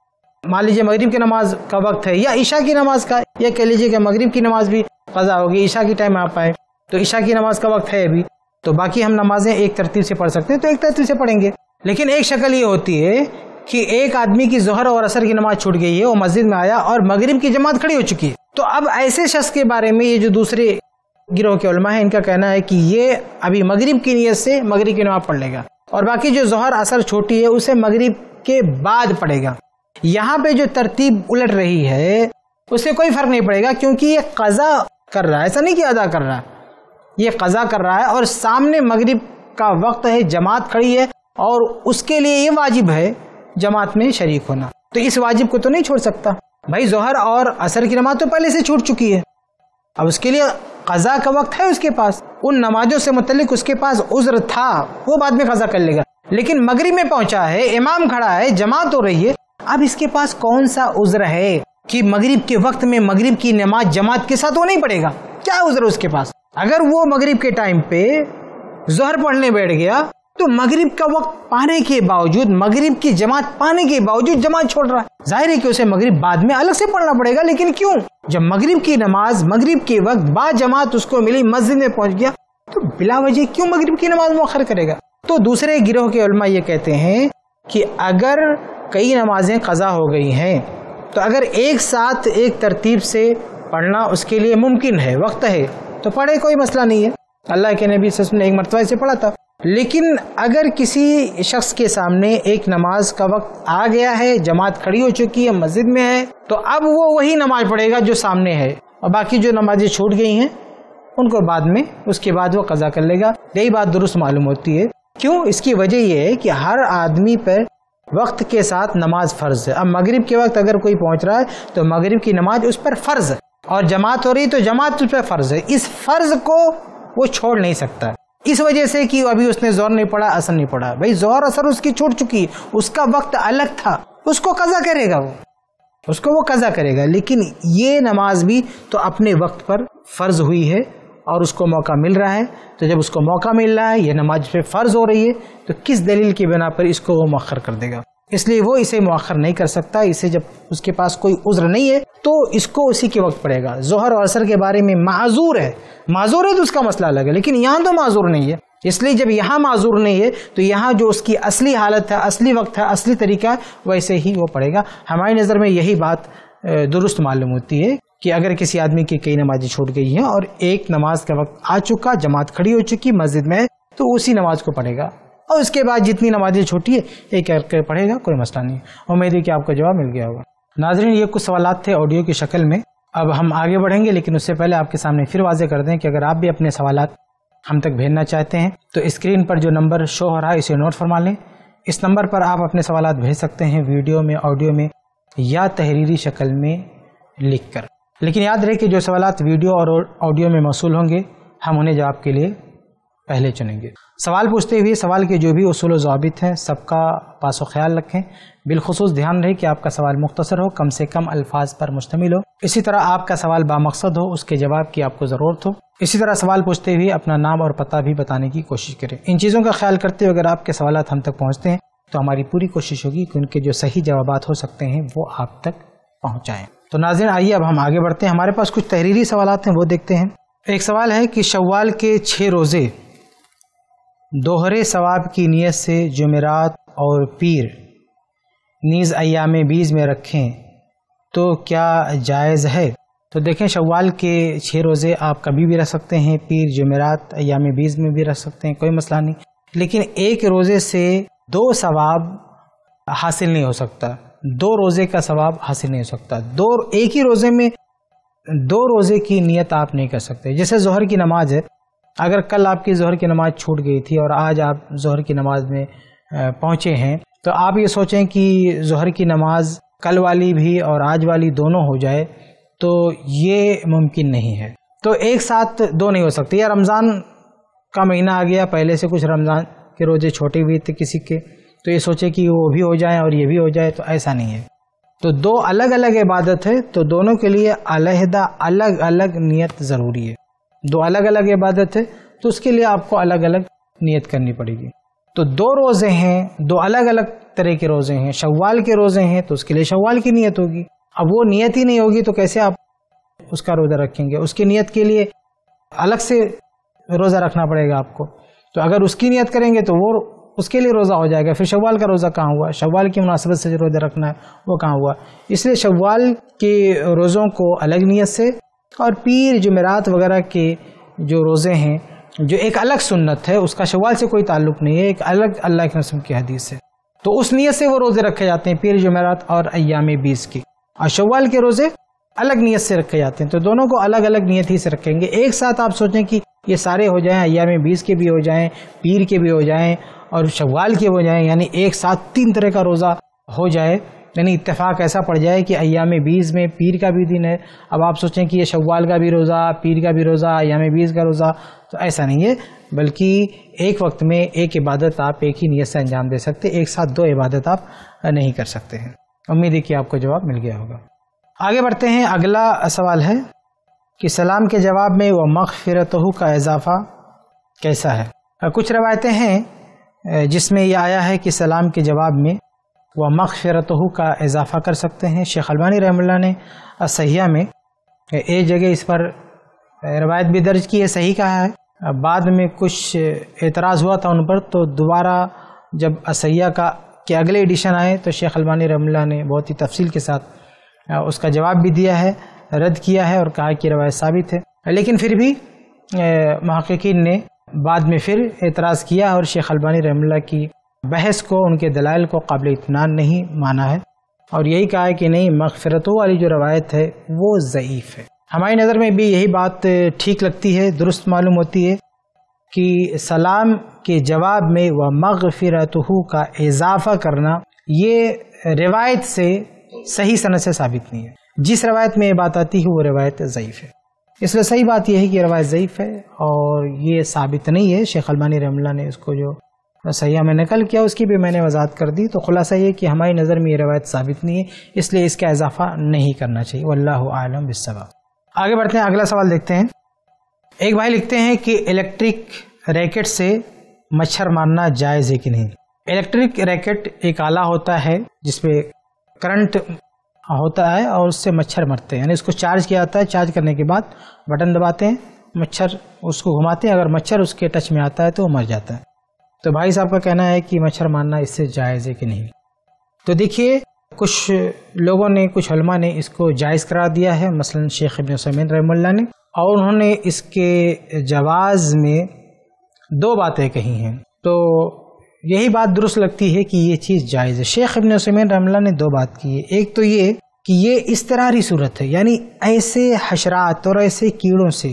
مان لیجیے مغرب کی نماز کا وقت ہے یا عشاء کی نماز کا، یا کہہ لیجیے کہ مغرب کی نماز بھی قضا ہوگی، عشاء کی ٹائم آپ آئے تو عشاء کی نماز کا وقت ہے ابھی، تو باقی ہم نمازیں ایک ترتیب سے پڑھ سکتے ہیں، تو ایک ترتیب سے پڑھیں گے. لیکن ایک شکل یہ ہوتی ہے کہ ایک آدمی کی ظہر اور عصر کی نماز چھوٹ گئی ہے، وہ مسجد میں آیا اور مغرب کی جماعت کھڑی ہو چکی ہے. تو اب ایسے شخص کے بارے میں یہ جو دوسرے گروہ کے علماء ہیں، ان کا کہنا ہے کہ یہ ابھی مغرب کی نیت سے مغرب کی نماز پڑھ لے گا، اور باقی جو ظہر عصر چھوٹی ہے اسے مغرب کے بعد پڑھے گا. یہاں پہ جو ترتیب الٹ رہی ہے اس سے کوئی فرق نہیں پڑے گا، کیونکہ یہ قضا کر رہا ہے، ایسا نہیں کہ ادا کر رہا ہے، یہ قضا کر رہا ہے، اور سامنے مغرب کا وقت ہے، جماعت کھڑی ہے، اور اس کے لیے یہ واجب ہے جماعت میں شریک ہونا، تو اس واجب کو تو نہیں چھوڑ سکتا. بھائی ظہر اور عصر کی نماز تو پہلے سے چھوٹ چکی ہے، اب اس کے لیے قضا کا وقت ہے اس کے پاس، ان نمازوں سے متعلق اس کے پاس عذر تھا، وہ بعد میں قضا کر لے گا. لیکن مغرب میں پہنچا ہے، امام کھڑا ہے، جماعت ہو رہی ہے، اب اس کے پاس کون سا عذر ہے کہ مغرب کے وقت میں مغرب کی نماز جماعت کے ساتھ وہ نہیں پڑھے گا؟ کیا عذر ہے اس کے پاس؟ اگر وہ مغرب کے ٹائم پہ ظہر پڑھنے بیٹھ گیا تو مغرب کا وقت پانے کے باوجود، مغرب کی جماعت پانے کے باوجود جماعت چھوڑ رہا ہے، ظاہر ہے کہ اسے مغرب بعد میں الگ سے پڑھنا پڑے گا. لیکن کیوں؟ جب مغرب کی نماز مغرب کے وقت بعد جماعت اس کو ملی، مسجد میں پہنچ گیا، تو بلا وجہ کیوں مغرب کی نماز مؤخر کرے گا؟ تو دوسرے گروہ کے علماء یہ کہتے ہیں کہ اگر کئی نمازیں قضا ہو گئی ہیں تو اگر ایک ساتھ ایک ترتیب سے پڑھنا اس کے لیے ممکن ہے، وقت ہے، تو پڑھے، کوئی مسئلہ نہیں ہے. اللہ کے نبی صلی اللہ علیہ وسلم نے ایک مرتبہ اسے پڑھا تھا. لیکن اگر کسی شخص کے سامنے ایک نماز کا وقت آ گیا ہے، جماعت کھڑی ہو چکی ہے، مسجد میں ہے، تو اب وہ وہی نماز پڑھے گا جو سامنے ہے، اور باقی جو نمازیں چھوٹ گئی ہیں ان کو بعد میں، اس کے بعد وہ قضا کر لے گا. یہی بات درست معلوم ہوتی ہے. کیوں؟ اس کی وجہ یہ ہے کہ ہر آدمی پر وقت کے ساتھ نماز فرض ہے. اب مغرب کے وقت اگر کوئی پہنچ رہا ہے تو مغرب کی نماز اس پر فرض ہے، اور جماعت ہو رہی تو جماعت اس پر فرض ہے. اس فرض کو وہ چھوڑ نہیں سکتا، اس وجہ سے کہ ابھی اس نے ظہر نہیں پڑھا، عصر نہیں پڑھا. بھائی ظہر عصر اس کی چھوٹ چکی ہے، اس کا وقت الگ تھا، اس کو قضا کرے گا، وہ اس کو وہ قضا کرے گا. لیکن یہ نماز بھی تو اپنے وقت پر فرض ہوئی ہے اور اس کو موقع مل رہا ہے. تو جب اس کو موقع مل رہا ہے، یہ نماز پہ فرض ہو رہی ہے، تو کس دلیل کی بنا پر اس کو وہ مؤخر کر دے گا؟ اس لیے وہ اسے مؤخر نہیں کر سکتا. اسے جب اس کے پاس کوئی عذر نہیں ہے تو اس کو اسی کے وقت پڑے گا. ظہر اور عصر کے بارے میں معذور ہے، معذور ہے تو اس کا مسئلہ الگ ہے، لیکن یہاں تو معذور نہیں ہے. اس لیے جب یہاں معذور نہیں ہے تو یہاں جو اس کی اصلی حالت ہے، اصلی وقت ہے، اصلی طریقہ ہے، ویسے ہی وہ پڑے گا. ہماری نظر میں یہی بات درست معلوم ہوتی ہے کہ اگر کسی آدمی کی کئی نمازیں چھوٹ گئی ہیں اور ایک نماز کا وقت آ چکا، جماعت کھڑی ہو چکی مسجد میں، تو اسی نماز کو پڑھے گا، اور اس کے بعد جتنی نمازیں چھوٹی ہے ایک کر کے پڑھے گا، کوئی مسئلہ نہیں. امید ہے کہ آپ کو جواب مل گیا ہوگا. ناظرین، یہ کچھ سوالات تھے آڈیو کی شکل میں. اب ہم آگے بڑھیں گے، لیکن اس سے پہلے آپ کے سامنے پھر واضح کر دیں کہ اگر آپ بھی اپنے سوالات ہم تک بھیجنا چاہتے ہیں تو اسکرین پر جو نمبر شو ہو رہا ہے اسے نوٹ فرما لیں. اس نمبر پر آپ اپنے سوالات بھیج سکتے ہیں، ویڈیو میں، آڈیو میں یا تحریری شکل میں لکھ کر. لیکن یاد رہے کہ جو سوالات ویڈیو اور آڈیو میں موصول ہوں گے ہم انہیں جواب کے لیے پہلے چنیں گے. سوال پوچھتے ہوئے سوال کے جو بھی اصول و ضوابط ہیں سب کا پاس و خیال رکھیں. بالخصوص دھیان رہے کہ آپ کا سوال مختصر ہو، کم سے کم الفاظ پر مشتمل ہو. اسی طرح آپ کا سوال بامقصد ہو، اس کے جواب کی آپ کو ضرورت ہو. اسی طرح سوال پوچھتے ہوئے اپنا نام اور پتہ بھی بتانے کی کوشش کریں. ان چیزوں کا خیال کرتے ہوئے اگر آپ کے سوالات ہم تک پہنچتے ہیں تو ہماری پوری کوشش ہوگی کہ ان کے جو صحیح جوابات ہو سکتے ہیں وہ آپ تک پہنچائیں. تو ناظرین، آئیے اب ہم آگے بڑھتے ہیں. ہمارے پاس کچھ تحریری سوالات ہیں، وہ دیکھتے ہیں. ایک سوال ہے کہ شوال کے چھ روزے دوہرے ثواب کی نیت سے جمعرات اور پیر نیز ایام بیز میں رکھیں تو کیا جائز ہے؟ تو دیکھیں، شوال کے چھ روزے آپ کبھی بھی رکھ سکتے ہیں، پیر، جمعرات، ایام بیز میں بھی رکھ سکتے ہیں، کوئی مسئلہ نہیں. لیکن ایک روزے سے دو ثواب حاصل نہیں ہو سکتا، دو روزے کا ثواب حاصل نہیں ہو سکتا. دو ایک ہی روزے میں دو روزے کی نیت آپ نہیں کر سکتے. جیسے ظہر کی نماز ہے، اگر کل آپ کی ظہر کی نماز چھوٹ گئی تھی اور آج آپ ظہر کی نماز میں پہنچے ہیں، تو آپ یہ سوچیں کہ ظہر کی نماز کل والی بھی اور آج والی دونوں ہو جائے، تو یہ ممکن نہیں ہے. تو ایک ساتھ دو نہیں ہو سکتی. یا رمضان کا مہینہ آ گیا، پہلے سے کچھ رمضان کے روزے چھوٹے ہوئے تھے کسی کے، تو یہ سوچے کہ وہ بھی ہو جائیں اور یہ بھی ہو جائے، تو ایسا نہیں ہے. تو دو الگ الگ عبادت ہے، تو دونوں کے لیے علیحدہ الگ الگ نیت ضروری ہے. دو الگ الگ عبادت ہے تو اس کے لیے آپ کو الگ الگ نیت کرنی پڑے گی. تو دو روزے ہیں، دو الگ الگ طرح کے روزے ہیں. شوال کے روزے ہیں تو اس کے لیے شوال کی نیت ہوگی. اب وہ نیت ہی نہیں ہوگی تو کیسے آپ اس کا روزہ رکھیں گے؟ اس کی نیت کے لیے الگ سے روزہ رکھنا پڑے گا آپ کو. تو اگر اس کی نیت کریں گے تو وہ اس کے لیے روزہ ہو جائے گا. پھر شوال کا روزہ کہاں ہوا؟ شوال کی مناسبت سے جو روزہ رکھنا ہے وہ کہاں ہوا؟ اس لیے شوال کے روزوں کو الگ نیت سے، اور پیر جمعرات وغیرہ کے جو روزے ہیں جو ایک الگ سنت ہے، اس کا شوال سے کوئی تعلق نہیں ہے، ایک الگ اللہ کے رسول کی حدیث ہے، تو اس نیت سے وہ روزے رکھے جاتے ہیں، پیر جمعرات اور ایام بیس کی. اور شوال کے روزے الگ نیت سے رکھے جاتے ہیں. تو دونوں کو الگ الگ نیت ہی سے رکھیں گے. ایک ساتھ آپ سوچیں کہ یہ سارے ہو جائیں، ایام بیس کے بھی ہو جائیں، پیر کے بھی ہو جائیں اور شوال کے ہو جائیں، یعنی ایک ساتھ تین طرح کا روزہ ہو جائے، یعنی اتفاق ایسا پڑ جائے کہ ایام بیس میں پیر کا بھی دن ہے. اب آپ سوچیں کہ یہ شوال کا بھی روزہ، پیر کا بھی روزہ، ایام بیس کا روزہ، تو ایسا نہیں ہے، بلکہ ایک وقت میں ایک عبادت آپ ایک ہی نیت سے انجام دے سکتے، ایک ساتھ دو عبادت آپ نہیں کر سکتے ہیں. امید ہے کہ آپ کو جواب مل گیا ہوگا. آگے بڑھتے ہیں. اگلا سوال ہے کہ سلام کے جواب میں وہ مغفرتہ کا اضافہ کیسا ہے؟ کچھ روایتیں ہیں جس میں یہ آیا ہے کہ سلام کے جواب میں وہ مغفرتہ کا اضافہ کر سکتے ہیں. شیخ البانی رحمہ اللہ نے صحیحہ میں ایک جگہ اس پر روایت بھی درج کی ہے، صحیح کہا ہے. بعد میں کچھ اعتراض ہوا تھا ان پر، تو دوبارہ جب صحیحہ کا کے اگلے ایڈیشن آئے تو شیخ البانی رحمہ اللہ نے بہت ہی تفصیل کے ساتھ اس کا جواب بھی دیا ہے، رد کیا ہے اور کہا کہ روایت ثابت ہے. لیکن پھر بھی محققین نے بعد میں پھر اعتراض کیا اور شیخ البانی رحمہ اللہ کی بحث کو، ان کے دلائل کو قابل اطمینان نہیں مانا ہے، اور یہی کہا ہے کہ نہیں، مغفرتوں والی جو روایت ہے وہ ضعیف ہے. ہماری نظر میں بھی یہی بات ٹھیک لگتی ہے، درست معلوم ہوتی ہے کہ سلام کے جواب میں وہ مغفرتہ کا اضافہ کرنا یہ روایت سے صحیح سند سے ثابت نہیں ہے. جس روایت میں یہ بات آتی ہے وہ روایت ضعیف ہے. اس لیے صحیح بات یہ ہے کہ یہ روایت ضعیف ہے اور یہ ثابت نہیں ہے. شیخ البانی رحمہ اللہ نے اس کو جو صحیح میں نقل کیا اس کی بھی میں نے وضاحت کر دی. تو خلاصہ یہ کہ ہماری نظر میں یہ روایت ثابت نہیں ہے، اس لیے اس کا اضافہ نہیں کرنا چاہیے. واللہ اعلم بالصواب. آگے بڑھتے ہیں، اگلا سوال دیکھتے ہیں. ایک بھائی لکھتے ہیں کہ الیکٹرک ریکٹ سے مچھر مارنا جائز ہے کہ نہیں؟ الیکٹرک ریکٹ ایک آلہ ہوتا ہے جس پہ کرنٹ ہوتا ہے اور اس سے مچھر مرتے ہیں، یعنی اس کو چارج کیا جاتا ہے، چارج کرنے کے بعد بٹن دباتے ہیں، مچھر اس کو گھماتے ہیں، اگر مچھر اس کے ٹچ میں آتا ہے تو وہ مر جاتا ہے. تو بھائی صاحب کا کہنا ہے کہ مچھر مارنا اس سے جائز ہے کہ نہیں؟ تو دیکھیے، کچھ لوگوں نے، کچھ علماء نے اس کو جائز قرار دیا ہے، مثلا شیخ ابن عثیمین رحمہ اللہ نے، اور انہوں نے اس کے جواز میں دو باتیں کہی ہیں. تو یہی بات درست لگتی ہے کہ یہ چیز جائز ہے. شیخ ابن عثیمین رحمہ اللہ نے دو بات کی ہے. ایک تو یہ کہ یہ اضطراری صورت ہے، یعنی ایسے حشرات اور ایسے کیڑوں سے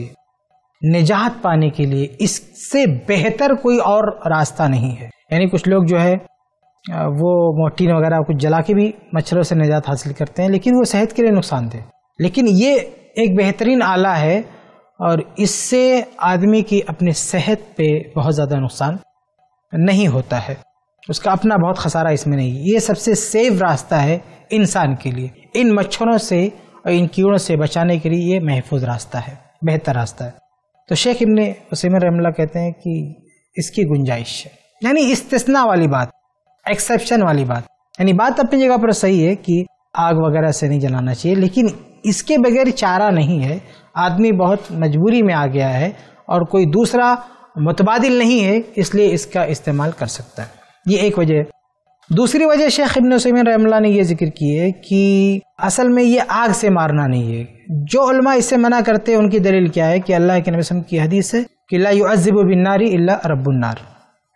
نجات پانے کے لیے اس سے بہتر کوئی اور راستہ نہیں ہے. یعنی کچھ لوگ جو ہے وہ موٹین وغیرہ کچھ جلا کے بھی مچھروں سے نجات حاصل کرتے ہیں، لیکن وہ صحت کے لیے نقصان دہ. لیکن یہ ایک بہترین آلہ ہے اور اس سے آدمی کی اپنی صحت پہ بہت زیادہ نقصان نہیں ہوتا ہے، اس کا اپنا بہت خسارہ اس میں نہیں. یہ سب سے سیف راستہ ہے انسان کے لیے، ان مچھروں سے اور ان کیڑوں سے بچانے کے لیے یہ محفوظ راستہ ہے، بہتر راستہ ہے. تو شیخ ابن عثیمین رحمہ اللہ کہتے ہیں کہ اس کی گنجائش ہے، یعنی استثناء والی بات، ایکسیپشن والی بات. یعنی بات اپنی جگہ پر صحیح ہے کہ آگ وغیرہ سے نہیں جلانا چاہیے، لیکن اس کے بغیر چارہ نہیں ہے. آدمی بہت مجبوری میں آ گیا ہے اور کوئی دوسرا متبادل نہیں ہے، اس لیے اس کا استعمال کر سکتا ہے. یہ ایک وجہ. دوسری وجہ شیخ ابن عثیمین رحمہ اللہ نے یہ ذکر کی ہے کہ اصل میں یہ آگ سے مارنا نہیں ہے. جو علماء اس سے منع کرتے ہیں ان کی دلیل کیا ہے کہ اللہ کے نبی صلی اللہ علیہ وسلم کی حدیث ہے کہ لا يعذب بالنار الا رب النار،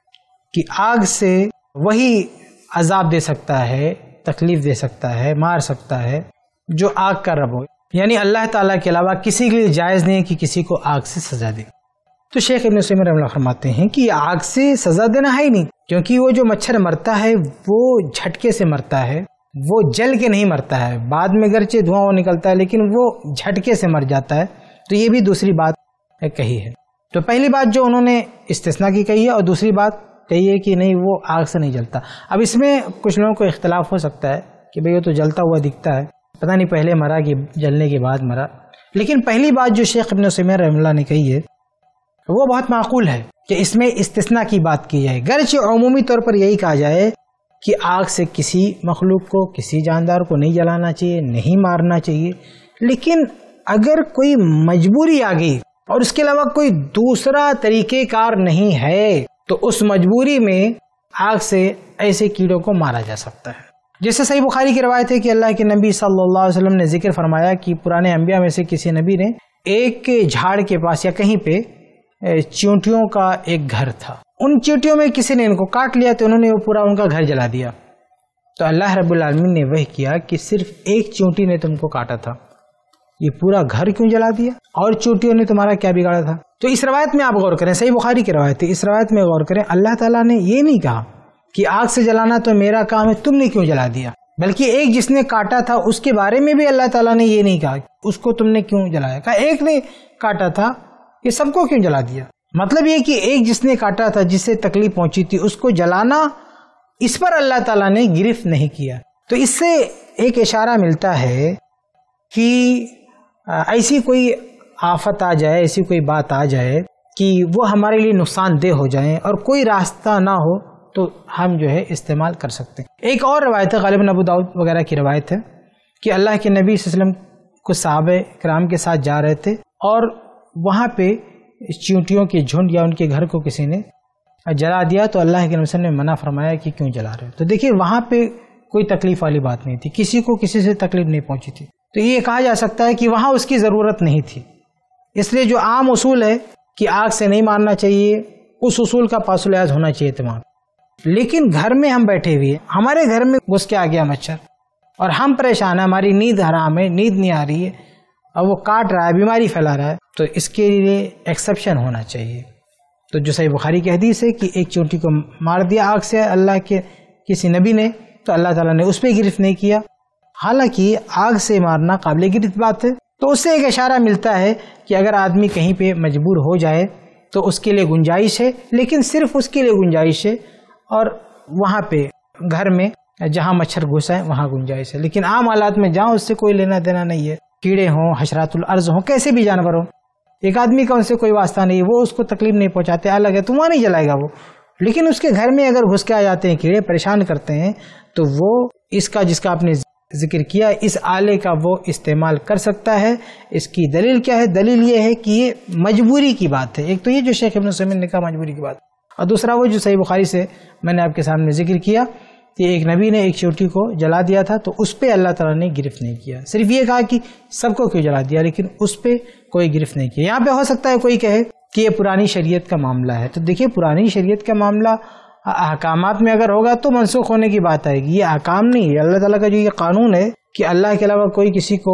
کہ آگ سے وہی عذاب دے سکتا ہے، تکلیف دے سکتا ہے، مار سکتا ہے جو آگ کا رب ہو، یعنی اللہ تعالیٰ کے علاوہ کسی کے لیے جائز نہیں کہ کسی کو آگ سے سزا دے۔ تو شیخ ابن عثیمین رحمہ اللہ فرماتے ہیں کہ آگ سے سزا دینا ہے ہی نہیں، کیونکہ وہ جو مچھر مرتا ہے وہ جھٹکے سے مرتا ہے، وہ جل کے نہیں مرتا ہے، بعد میں گرچہ دھواں وہ نکلتا ہے لیکن وہ جھٹکے سے مر جاتا ہے۔ تو یہ بھی دوسری بات کہی ہے۔ تو پہلی بات جو انہوں نے استثناء کی کہی ہے، اور دوسری بات کہی ہے کہ نہیں وہ آگ سے نہیں جلتا۔ اب اس میں کچھ لوگوں کو اختلاف ہو سکتا ہے کہ بھئی وہ تو جلتا ہوا دکھتا ہے، پتہ نہیں پہلے مرا کہ جلنے کے بعد مرا، لیکن پہلی بات جو شیخ ابن عثیمین رحمہ اللہ نے کہی ہے وہ بہت معقول ہے کہ اس میں استثناء کی بات کی جائے، گرچہ عمومی طور پر یہی کہا جائے کہ آگ سے کسی مخلوق کو، کسی جاندار کو نہیں جلانا چاہیے، نہیں مارنا چاہیے، لیکن اگر کوئی مجبوری آ گئی اور اس کے علاوہ کوئی دوسرا طریقہ کار نہیں ہے تو اس مجبوری میں آگ سے ایسے کیڑوں کو مارا جا سکتا ہے۔ جیسے صحیح بخاری کی روایت ہے کہ اللہ کے نبی صلی اللہ علیہ وسلم نے ذکر فرمایا کہ پرانے انبیاء میں سے کسی نبی نے ایک جھاڑ کے پاس یا کہیں پہ چیونٹیوں کا ایک گھر تھا، ان چیونٹیوں میں کسی نے ان کو کاٹ لیا تو انہوں نے وہ پورا ان کا گھر جلا دیا۔ تو اللہ رب العالمین نے وہ کیا کہ صرف ایک چیونٹی نے تم کو کاٹا تھا، یہ پورا گھر کیوں جلا دیا، اور چیونٹیوں نے تمہارا کیا بگاڑا تھا؟ تو اس روایت میں آپ غور کریں، صحیح بخاری کی روایت ہے، اس روایت میں غور کریں، اللہ تعالیٰ نے یہ نہیں کہا کہ آگ سے جلانا تو میرا کام ہے، تم نے کیوں جلا دیا، بلکہ ایک جس نے کاٹا تھا اس کے بارے میں بھی اللہ تعالیٰ نے یہ نہیں کہا اس کو تم نے کیوں جلایا، کہا ایک نے کاٹا تھا یہ سب کو کیوں جلا دیا۔ مطلب یہ کہ ایک جس نے کاٹا تھا، جس سے تکلیف پہنچی تھی، اس کو جلانا اس پر اللہ تعالیٰ نے گرفت نہیں کیا۔ تو اس سے ایک اشارہ ملتا ہے کہ ایسی کوئی آفت آ جائے، ایسی کوئی بات آ جائے کہ وہ ہمارے لیے نقصان دہ ہو جائیں اور کوئی راستہ نہ ہو تو ہم جو ہے استعمال کر سکتے ہیں۔ ایک اور روایت ہے، غالباً ابو داؤد وغیرہ کی روایت ہے کہ اللہ کے نبی صلی اللہ علیہ وسلم کو صحابہ کرام کے ساتھ جا رہے تھے اور وہاں پہ چیونٹیوں کے جھنڈ یا ان کے گھر کو کسی نے جلا دیا، تو اللہ کے نبی صلی اللہ علیہ وسلم نے منع فرمایا کہ کیوں جلا رہے ہو۔ تو دیکھیے وہاں پہ کوئی تکلیف والی بات نہیں تھی، کسی کو کسی سے تکلیف نہیں پہنچی تھی، تو یہ کہا جا سکتا ہے کہ وہاں اس کی ضرورت نہیں تھی۔ اس لیے جو عام اصول ہے کہ آگ سے نہیں مارنا چاہیے، اس اصول کا پاس و لحاظ ہونا چاہیے تمام۔ لیکن گھر میں ہم بیٹھے ہوئے، ہمارے گھر میں گھس کے آ گیا مچھر اور ہم پریشان ہیں، ہماری نیند حرام ہے، نیند نہیں آ رہی ہے اور وہ کاٹ رہا ہے، بیماری پھیلا رہا ہے، تو اس کے لیے ایکسیپشن ہونا چاہیے۔ تو جو صحیح بخاری کی حدیث ہے کہ ایک چونٹی کو مار دیا آگ سے اللہ کے کسی نبی نے، تو اللہ تعالیٰ نے اس پہ گرفت نہیں کیا، حالانکہ آگ سے مارنا قابل گرفت بات ہے۔ تو اس سے ایک اشارہ ملتا ہے کہ اگر آدمی کہیں پہ مجبور ہو جائے تو اس کے لیے گنجائش ہے، لیکن صرف اس کے لیے گنجائش ہے، اور وہاں پہ گھر میں جہاں مچھر گھسا ہے وہاں گنجائش ہے، لیکن عام حالات میں جہاں اس سے کوئی لینا دینا نہیں ہے، کیڑے ہوں، حشرات الارض ہوں، کیسے بھی جانور ہوں، ایک آدمی کا ان سے کوئی واسطہ نہیں، وہ اس کو تکلیف نہیں پہنچاتے، الگ ہے تو وہاں نہیں جلائے گا وہ، لیکن اس کے گھر میں اگر گھس کے آ جاتے ہیں کیڑے، پریشان کرتے ہیں، تو وہ اس کا جس کا آپ نے ذکر کیا اس آلے کا وہ استعمال کر سکتا ہے۔ اس کی دلیل کیا ہے؟ دلیل یہ ہے کہ یہ مجبوری کی بات ہے۔ ایک تو یہ جو شیخ ابن عثیمین نے کہا مجبوری کی بات، اور دوسرا وہ جو صحیح بخاری سے میں نے آپ کے سامنے ذکر کیا کہ ایک نبی نے ایک چیونٹی کو جلا دیا تھا، تو اس پہ اللہ تعالیٰ نے گرفت نہیں کیا، صرف یہ کہا کہ سب کو کیوں جلا دیا، لیکن اس پہ کوئی گرفت نہیں کیا۔ یہاں پہ ہو سکتا ہے کوئی کہے کہ یہ پرانی شریعت کا معاملہ ہے، تو دیکھیے پرانی شریعت کا معاملہ احکامات میں اگر ہوگا تو منسوخ ہونے کی بات آئے گی، یہ احکام نہیں ہے۔ اللہ تعالیٰ کا جو یہ قانون ہے کہ اللہ کے علاوہ کوئی کسی کو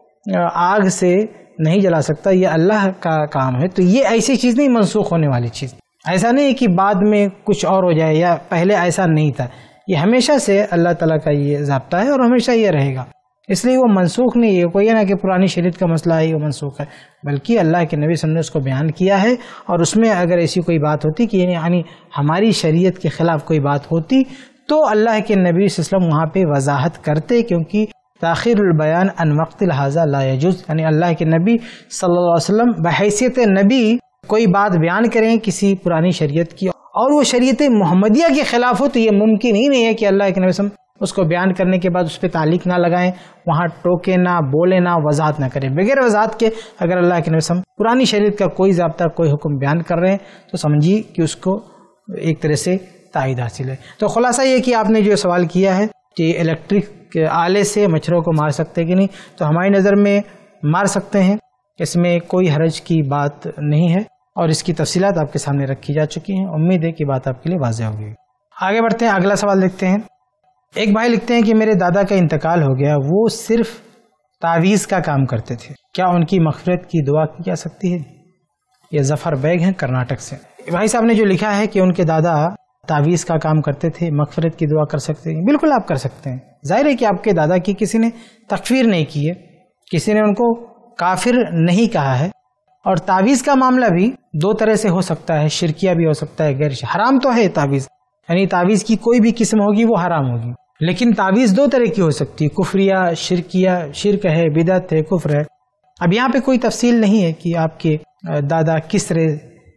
آگ سے نہیں جلا سکتا، یہ اللہ کا کام ہے، تو یہ ایسی چیز نہیں منسوخ ہونے والی چیز، ایسا نہیں کہ بعد میں کچھ اور ہو جائے یا پہلے ایسا نہیں تھا، یہ ہمیشہ سے اللہ تعالیٰ کا یہ ضابطہ ہے اور ہمیشہ یہ رہے گا، اس لیے وہ منسوخ نہیں ہے۔ کوئی ہے نا کہ پرانی شریعت کا مسئلہ ہے وہ منسوخ ہے، بلکہ اللہ کے نبی صلی اللہ علیہ وسلم نے اس کو بیان کیا ہے، اور اس میں اگر ایسی کوئی بات ہوتی کہ یعنی ہماری شریعت کے خلاف کوئی بات ہوتی تو اللہ کے نبی صلی اللہ علیہ وسلم وہاں پہ وضاحت کرتے، کیونکہ تاخیر البیان عن وقت الحاضہ لا یجوز، یعنی اللہ کے نبی صلی اللہ علیہ وسلم بحیثیت نبی کوئی بات بیان کریں کسی پرانی شریعت کی اور وہ شریعت محمدیہ کے خلاف ہو، تو یہ ممکن ہی نہیں ہے کہ اللہ کے نبی صلی اللہ علیہ وسلم اس کو بیان کرنے کے بعد اس پہ تعلیق نہ لگائیں، وہاں ٹوکے نہ، بولے نہ، وضاحت نہ کریں۔ بغیر وضاحت کے اگر اللہ کے نبی صلی اللہ علیہ وسلم پرانی شریعت کا کوئی ضابطہ، کوئی حکم بیان کر رہے ہیں تو سمجھیے کہ اس کو ایک طرح سے تائید حاصل ہے۔ تو خلاصہ یہ کہ آپ نے جو سوال کیا ہے کہ الیکٹرک آلے سے مچھروں کو مار سکتے کہ نہیں، تو ہماری نظر میں مار سکتے ہیں، اس میں کوئی حرج کی بات نہیں ہے، اور اس کی تفصیلات آپ کے سامنے رکھی جا چکی ہیں. امید ہے کہ بات آپ کے لیے واضح ہوگی. آگے بڑھتے ہیں, اگلا سوال دیکھتے ہیں. ایک بھائی لکھتے ہیں کہ میرے دادا کا انتقال ہو گیا, وہ صرف تعویذ کا کام کرتے تھے, کیا ان کی مغفرت کی دعا کی جا سکتی ہے؟ یہ ظفر بیگ ہیں کرناٹک سے. بھائی صاحب نے جو لکھا ہے کہ ان کے دادا تعویذ کا کام کرتے تھے, مغفرت کی دعا کر سکتے ہیں. بالکل آپ کر سکتے ہیں. ظاہر ہے کہ آپ کے دادا کی کسی نے تکفیر نہیں کی ہے, کسی نے ان کو کافر نہیں کہا ہے. اور تعویذ کا معاملہ بھی دو طرح سے ہو سکتا ہے, شرکیہ بھی ہو سکتا ہے, غیر حرام تو ہے تعویذ, یعنی تعویذ کی کوئی بھی قسم ہوگی وہ حرام ہوگی. لیکن تعویذ دو طرح کی ہو سکتی ہے, کفریہ, شرکیہ, شرک ہے, بدعت ہے, کفر ہے. اب یہاں پہ کوئی تفصیل نہیں ہے کہ آپ کے دادا کس طرح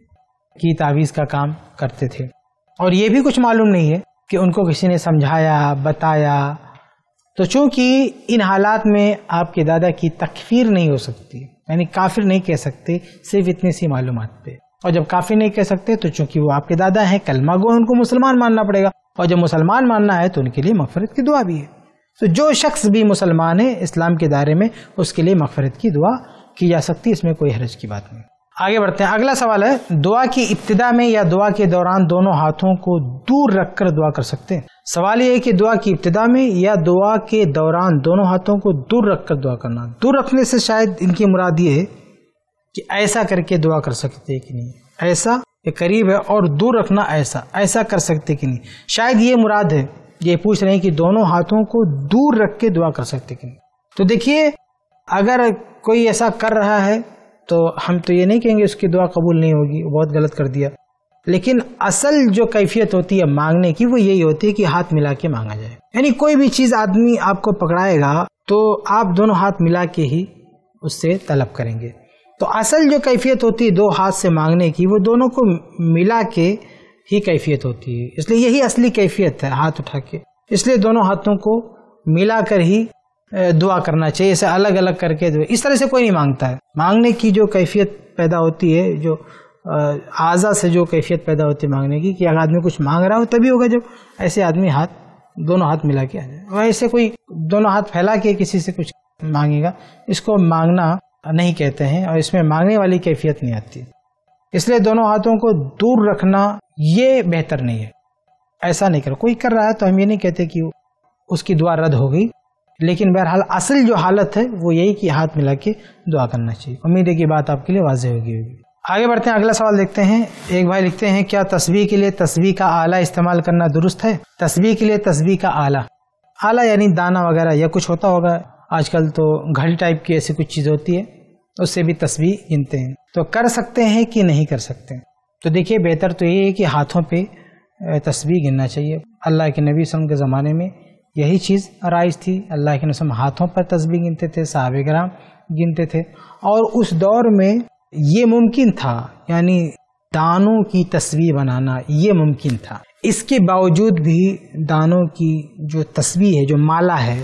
کی تعویذ کا کام کرتے تھے, اور یہ بھی کچھ معلوم نہیں ہے کہ ان کو کسی نے سمجھایا, بتایا. تو چونکہ ان حالات میں آپ کے دادا کی تکفیر نہیں ہو سکتی, یعنی کافر نہیں کہہ سکتے صرف اتنی سی معلومات پہ. اور جب کافر نہیں کہہ سکتے تو چونکہ وہ آپ کے دادا ہیں, کلمہ گو, ان کو مسلمان ماننا پڑے گا. اور جب مسلمان ماننا ہے تو ان کے لیے مغفرت کی دعا بھی ہے. تو جو شخص بھی مسلمان ہے اسلام کے دائرے میں, اس کے لیے مغفرت کی دعا کی جا سکتی, اس میں کوئی حرج کی بات نہیں. آگے بڑھتے ہیں. اگلا سوال ہے, دعا کی ابتدا میں یا دعا کے دوران دونوں ہاتھوں کو دور رکھ کر دعا کر سکتے ہیں؟ سوال یہ ہے کہ دعا کی ابتدا میں یا دعا کے دوران دونوں ہاتھوں کو دور رکھ کر دعا کرنا. دور رکھنے سے شاید ان کی مراد یہ ہے کہ ایسا کر کے دعا کر سکتے کہ نہیں, ایسا یہ قریب ہے, اور دور رکھنا ایسا, ایسا کر سکتے کہ نہیں, شاید یہ مراد ہے. یہ پوچھ رہے ہیں کہ دونوں ہاتھوں کو دور رکھ کے دعا کر سکتے کہ نہیں. تو دیکھیے, اگر کوئی ایسا کر رہا ہے تو ہم تو یہ نہیں کہیں گے اس کی دعا قبول نہیں ہوگی, بہت غلط کر دیا. لیکن اصل جو کیفیت ہوتی ہے مانگنے کی وہ یہی ہوتی ہے کہ ہاتھ ملا کے مانگا جائے. یعنی کوئی بھی چیز آدمی آپ کو پکڑائے گا تو آپ دونوں ہاتھ ملا کے ہی اس سے طلب کریں گے. تو اصل جو کیفیت ہوتی ہے دو ہاتھ سے مانگنے کی, وہ دونوں کو ملا کے ہی کیفیت ہوتی ہے. اس لیے یہی اصلی کیفیت ہے, ہاتھ اٹھا کے. اس لیے دونوں ہاتھوں کو ملا کر ہی دعا کرنا چاہیے, اسے الگ الگ کر کے. اس طرح سے کوئی نہیں مانگتا ہے. مانگنے کی جو کیفیت پیدا ہوتی ہے, جو اعضاء سے جو کیفیت پیدا ہوتی ہے مانگنے کی, کہ اگر آدمی کچھ مانگ رہا ہو تبھی ہوگا جب ایسے آدمی ہاتھ دونوں ہاتھ ملا کے آ جائے. اور ایسے کوئی دونوں ہاتھ پھیلا کے کسی سے کچھ مانگے گا, اس کو مانگنا نہیں کہتے ہیں, اور اس میں مانگنے والی کیفیت نہیں آتی. اس لیے دونوں ہاتھوں کو دور رکھنا یہ بہتر نہیں ہے. ایسا نہیں کرو. کوئی کر رہا ہے تو ہم یہ نہیں کہتے کہ اس کی دعا رد ہو گئی, لیکن بہرحال اصل جو حالت ہے وہ یہی کہ ہاتھ ملا کے دعا کرنا چاہیے. امید ہے کہ بات آپ کے لیے واضح ہوگی ہوگی آگے بڑھتے ہیں. اگلا سوال دیکھتے ہیں. ایک بھائی لکھتے ہیں, کیا تسبیح کے لیے تسبیح کا آلہ استعمال کرنا درست ہے؟ تسبیح کے لیے تسبیح کا آلہ, آلہ یعنی دانہ وغیرہ یا کچھ ہوتا ہوگا, آج کل تو گھڑی ٹائپ کی ایسی کچھ چیز ہوتی ہے, اس سے بھی تسبیح گنتے ہیں. تو کر سکتے ہیں کہ نہیں کر سکتے؟ تو دیکھیے, بہتر تو یہ ہے کہ ہاتھوں پہ تسبیح گننا چاہیے. اللہ کے نبی صلی اللہ علیہ وسلم کے زمانے میں یہی چیز رائج تھی. اللہ کے نبی صلی اللہ علیہ وسلم ہاتھوں پر تسبیح گنتے تھے, صحابہ کرام گنتے تھے. اور اس دور میں یہ ممکن تھا, یعنی دانوں کی تسبیح بنانا یہ ممکن تھا. اس کے باوجود بھی دانوں کی جو تسبیح ہے, جو مالا ہے,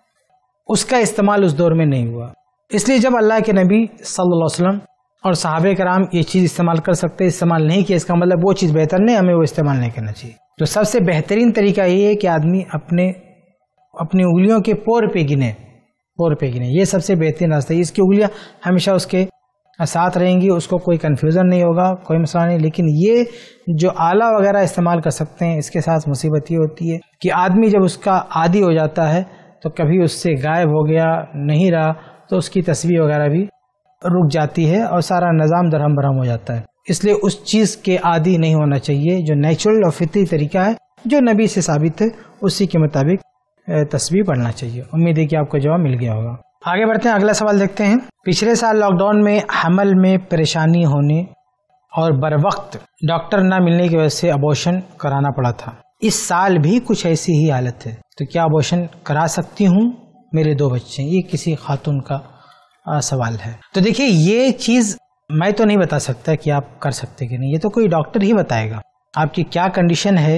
اس کا استعمال اس دور میں نہیں ہوا. اس لیے جب اللہ کے نبی صلی اللہ علیہ وسلم اور صحابہ کرام یہ چیز استعمال کر سکتے, استعمال نہیں کیا, اس کا مطلب وہ چیز بہتر نہیں, ہمیں وہ استعمال نہیں کرنا چاہیے. تو سب سے بہترین طریقہ یہ ہے کہ آدمی اپنے اپنی انگلیوں کے پور پہ گنے, پور پہ گنے, یہ سب سے بہترین راستہ ہے. اس کی انگلیاں ہمیشہ اس کے ساتھ رہیں گی, اس کو کوئی کنفیوژن نہیں ہوگا, کوئی مسئلہ نہیں. لیکن یہ جو آلہ وغیرہ استعمال کر سکتے ہیں, اس کے ساتھ مصیبت یہ ہوتی ہے کہ آدمی جب اس کا عادی ہو جاتا ہے تو کبھی اس سے غائب ہو گیا, نہیں رہا, تو اس کی تسبیح وغیرہ بھی رک جاتی ہے اور سارا نظام درہم برہم ہو جاتا ہے. اس لیے اس چیز کے عادی نہیں ہونا چاہیے. جو نیچرل اور فطری طریقہ ہے, جو نبی سے ثابت ہے, اسی کے مطابق تسبیح پڑھنا چاہیے. امید ہے کہ آپ کو جواب مل گیا ہوگا. آگے بڑھتے ہیں. اگلا سوال دیکھتے ہیں. پچھلے سال لاک ڈاؤن میں حمل میں پریشانی ہونے اور بر وقت ڈاکٹر نہ ملنے کی وجہ سے ابورشن کرانا پڑا تھا. اس سال بھی کچھ ایسی ہی حالت ہے, تو کیا ابورشن کرا سکتی ہوں؟ میرے دو بچے ہیں. یہ کسی خاتون کا سوال ہے. تو دیکھیے, یہ چیز میں تو نہیں بتا سکتا کہ آپ کر سکتے کہ نہیں, یہ تو کوئی ڈاکٹر ہی بتائے گا. آپ کی کیا کنڈیشن ہے,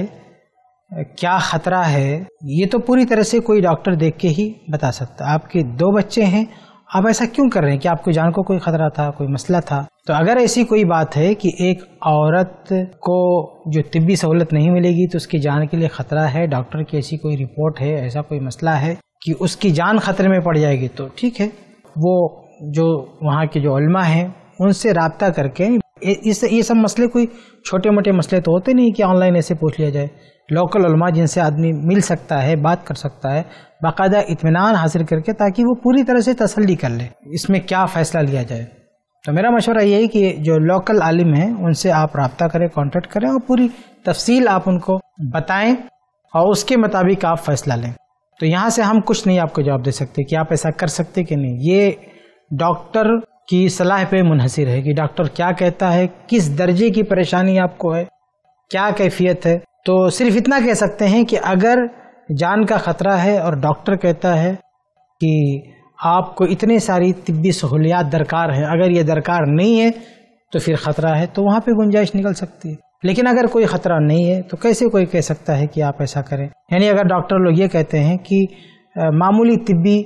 کیا خطرہ ہے, یہ تو پوری طرح سے کوئی ڈاکٹر دیکھ کے ہی بتا سکتا. آپ کے دو بچے ہیں, آپ ایسا کیوں کر رہے ہیں؟ کہ آپ کو جان کو کوئی خطرہ تھا, کوئی مسئلہ تھا؟ تو اگر ایسی کوئی بات ہے کہ ایک عورت کو جو طبی سہولت نہیں ملے گی تو اس کی جان کے لیے خطرہ ہے, ڈاکٹر کی ایسی کوئی رپورٹ ہے, ایسا کوئی مسئلہ ہے کہ اس کی جان خطرے میں پڑ جائے گی, تو ٹھیک ہے, وہ جو وہاں کے جو علماء ہیں ان سے رابطہ کر کے اس یہ سب مسئلے کوئی چھوٹے موٹے مسئلے تو ہوتے نہیں کہ آن لائن ایسے پوچھ لیا جائے. لوکل علماء جن سے آدمی مل سکتا ہے، بات کر سکتا ہے باقاعدہ اطمینان حاصل کر کے، تاکہ وہ پوری طرح سے تسلی کر لے اس میں کیا فیصلہ لیا جائے. تو میرا مشورہ یہ ہے کہ جو لوکل عالم ہیں ان سے آپ رابطہ کریں، کانٹیکٹ کریں اور پوری تفصیل آپ ان کو بتائیں اور اس کے مطابق آپ فیصلہ لیں. تو یہاں سے ہم کچھ نہیں آپ کو جواب دے سکتے کہ آپ ایسا کر سکتے کہ نہیں. یہ ڈاکٹر کی صلاح پہ منحصر ہے کہ ڈاکٹر کیا کہتا ہے، کس درجے کی پریشانی آپ کو ہے، کیا کیفیت ہے. تو صرف اتنا کہہ سکتے ہیں کہ اگر جان کا خطرہ ہے اور ڈاکٹر کہتا ہے کہ آپ کو اتنے ساری طبی سہولیات درکار ہیں، اگر یہ درکار نہیں ہے تو پھر خطرہ ہے، تو وہاں پہ گنجائش نکل سکتی ہے. لیکن اگر کوئی خطرہ نہیں ہے تو کیسے کوئی کہہ سکتا ہے کہ آپ ایسا کریں. یعنی اگر ڈاکٹر لوگ یہ کہتے ہیں کہ معمولی طبی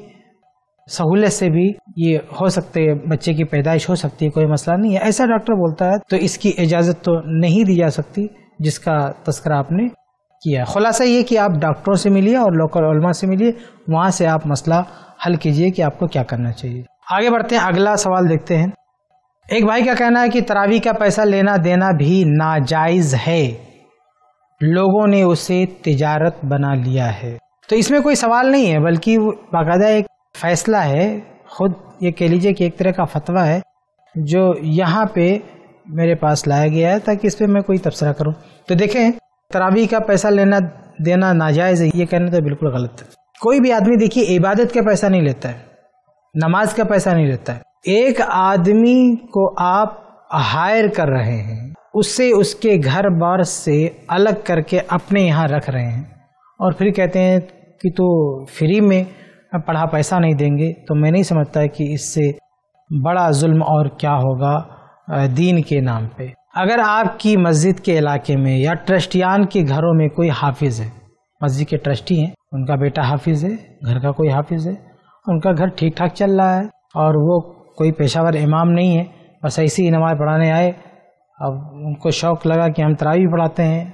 سہولت سے بھی یہ ہو سکتے، بچے کی پیدائش ہو سکتی ہے، کوئی مسئلہ نہیں ہے، ایسا ڈاکٹر بولتا ہے تو اس کی اجازت تو نہیں دی جا سکتی جس کا تذکرہ آپ نے کیا. خلاصہ یہ کہ آپ ڈاکٹروں سے ملیے اور لوکل علماء سے ملیے، وہاں سے آپ مسئلہ حل کیجئے کہ آپ کو کیا کرنا چاہیے. آگے بڑھتے ہیں، اگلا سوال دیکھتے ہیں. ایک بھائی کا کہنا ہے کہ تراویح کا پیسہ لینا دینا بھی ناجائز ہے، لوگوں نے اسے تجارت بنا لیا ہے. تو اس میں کوئی سوال نہیں ہے بلکہ باقاعدہ ایک فیصلہ ہے، خود یہ کہہ لیجئے کہ ایک طرح کا فتویٰ ہے جو یہاں پہ میرے پاس لایا گیا ہے تاکہ اس پہ میں کوئی تبصرہ کروں. تو دیکھیں، تراویح کا پیسہ لینا دینا ناجائز ہے، یہ کہنا تو بالکل غلط ہے. کوئی بھی آدمی دیکھیے عبادت کا پیسہ نہیں لیتا ہے، نماز کا پیسہ نہیں لیتا ہے. ایک آدمی کو آپ ہائر کر رہے ہیں، اس سے اس کے گھر بار سے الگ کر کے اپنے یہاں رکھ رہے ہیں اور پھر کہتے ہیں کہ تو فری میں پڑھا پیسہ نہیں دیں گے. تو میں نہیں سمجھتا کہ اس سے بڑا ظلم اور کیا ہوگا دین کے نام پہ. اگر آپ کی مسجد کے علاقے میں یا ٹرسٹیان کے گھروں میں کوئی حافظ ہے، مسجد کے ٹرسٹی ہیں، ان کا بیٹا حافظ ہے، گھر کا کوئی حافظ ہے، ان کا گھر ٹھیک ٹھاک چل رہا ہے اور وہ کوئی پیشہ ور امام نہیں ہے، بس ایسی ہی نماز پڑھانے آئے، اب ان کو شوق لگا کہ ہم تراویح پڑھاتے ہیں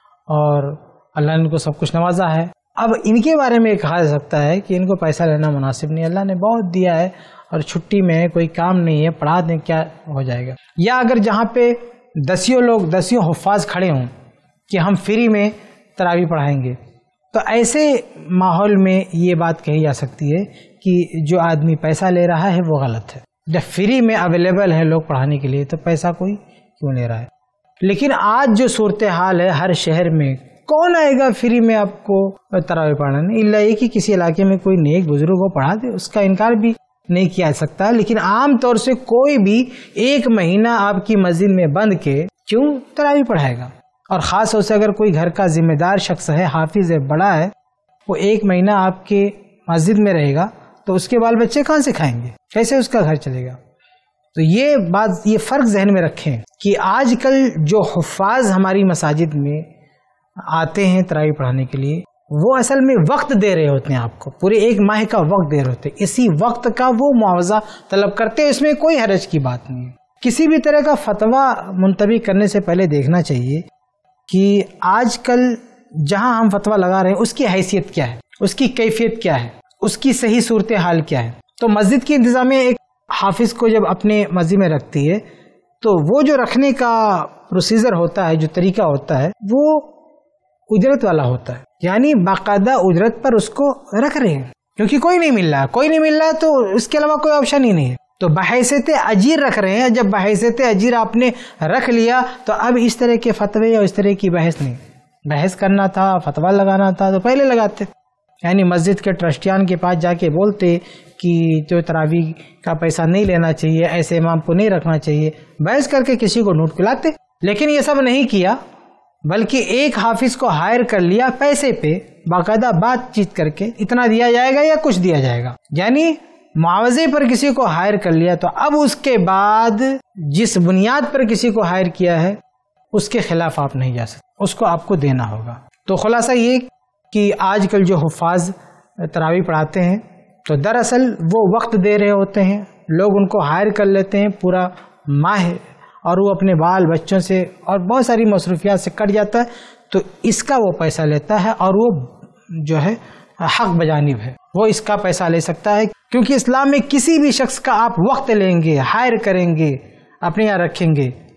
اور اللہ نے ان کو سب کچھ نوازا ہے. اب ان کے بارے میں کہا جا سکتا ہے کہ ان کو پیسہ لینا مناسب نہیں، اللہ نے بہت دیا ہے اور چھٹی میں کوئی کام نہیں ہے، پڑھا دیں کیا ہو جائے گا. یا اگر جہاں پہ دسیوں لوگ دسیوں حفاظ کھڑے ہوں کہ ہم فری میں تراویح پڑھائیں گے، تو ایسے ماحول میں یہ بات کہی جا سکتی ہے کہ جو آدمی پیسہ لے رہا ہے وہ غلط ہے. جب فری میں اویلیبل ہے لوگ پڑھانے کے لیے تو پیسہ کوئی کیوں لے رہا ہے. لیکن آج جو صورتحال ہے ہر شہر میں، کون آئے گا فری میں آپ کو تراویح پڑھانے؟ اللہ یہ کہ کسی علاقے میں کوئی نیک بزرگ کو پڑھا دے، اس کا انکار بھی نہیں کیا جا سکتا. لیکن عام طور سے کوئی بھی ایک مہینہ آپ کی مسجد میں بند کے کیوں تراویح پڑھائے گا؟ اور خاص طور سے اگر کوئی گھر کا ذمہ دار شخص ہے، حافظ ہے، بڑا ہے، وہ ایک مہینہ آپ کے مسجد میں رہے گا تو اس کے بال بچے کہاں سے کھائیں گے؟ کیسے اس کا گھر چلے گا؟ تو یہ بات، یہ فرق ذہن میں رکھیں کہ آج کل جو حفاظ ہماری مساجد میں آتے ہیں تراویح پڑھانے کے لیے، وہ اصل میں وقت دے رہے ہوتے ہیں، آپ کو پورے ایک ماہ کا وقت دے رہے ہوتے ہیں، اسی وقت کا وہ معاوضہ طلب کرتے ہیں. اس میں کوئی حرج کی بات نہیں ہے. کسی بھی طرح کا فتویٰ منتبی کرنے سے پہلے دیکھنا چاہیے کہ آج کل جہاں ہم فتویٰ لگا رہے ہیں اس کی حیثیت کیا ہے، اس کی کیفیت کیا ہے، اس کی صحیح صورتحال کیا ہے. تو مسجد کی انتظامیہ ایک حافظ کو جب اپنے مسجد میں رکھتی ہے تو وہ جو رکھنے کا پروسیجر ہوتا ہے، جو طریقہ ہوتا ہے، وہ اجرت والا ہوتا ہے. یعنی باقاعدہ اجرت پر اس کو رکھ رہے ہیں کیونکہ کوئی نہیں مل رہا کوئی نہیں مل رہا تو اس کے علاوہ کوئی آپشن ہی نہیں ہے. تو بحیثیت اجیر رکھ رہے ہیں. جب بحیثیت اجیر آپ نے رکھ لیا تو اب اس طرح کے فتوے یا اس طرح کی بحث نہیں. بحث کرنا تھا، فتویٰ لگانا تھا تو پہلے لگاتے. یعنی مسجد کے ٹرسٹیان کے پاس جا کے بولتے کہ جو تراویح کا پیسہ نہیں لینا چاہیے، ایسے امام کو نہیں رکھنا چاہیے، بحث کر کے کسی کو نوٹ کلاتے. لیکن یہ سب نہیں کیا، بلکہ ایک حافظ کو ہائر کر لیا پیسے پہ، باقاعدہ بات چیت کر کے اتنا دیا جائے گا یا کچھ دیا جائے گا، یعنی معاوضے پر کسی کو ہائر کر لیا. تو اب اس کے بعد جس بنیاد پر کسی کو ہائر کیا ہے اس کے خلاف آپ نہیں جا سکتے، اس کو آپ کو دینا ہوگا. تو خلاصہ یہ کہ آج کل جو حفاظ تراویح پڑھاتے ہیں تو دراصل وہ وقت دے رہے ہوتے ہیں، لوگ ان کو ہائر کر لیتے ہیں پورا ماہ اور وہ اپنے بال بچوں سے اور بہت ساری مصروفیات سے کٹ جاتا ہے، تو اس کا وہ پیسہ لیتا ہے اور وہ جو ہے حق بجانب ہے، وہ اس کا پیسہ لے سکتا ہے. کیونکہ اسلام میں کسی بھی شخص کا آپ وقت لیں گے، ہائر کریں گے، اپنے یہاں رکھیں گے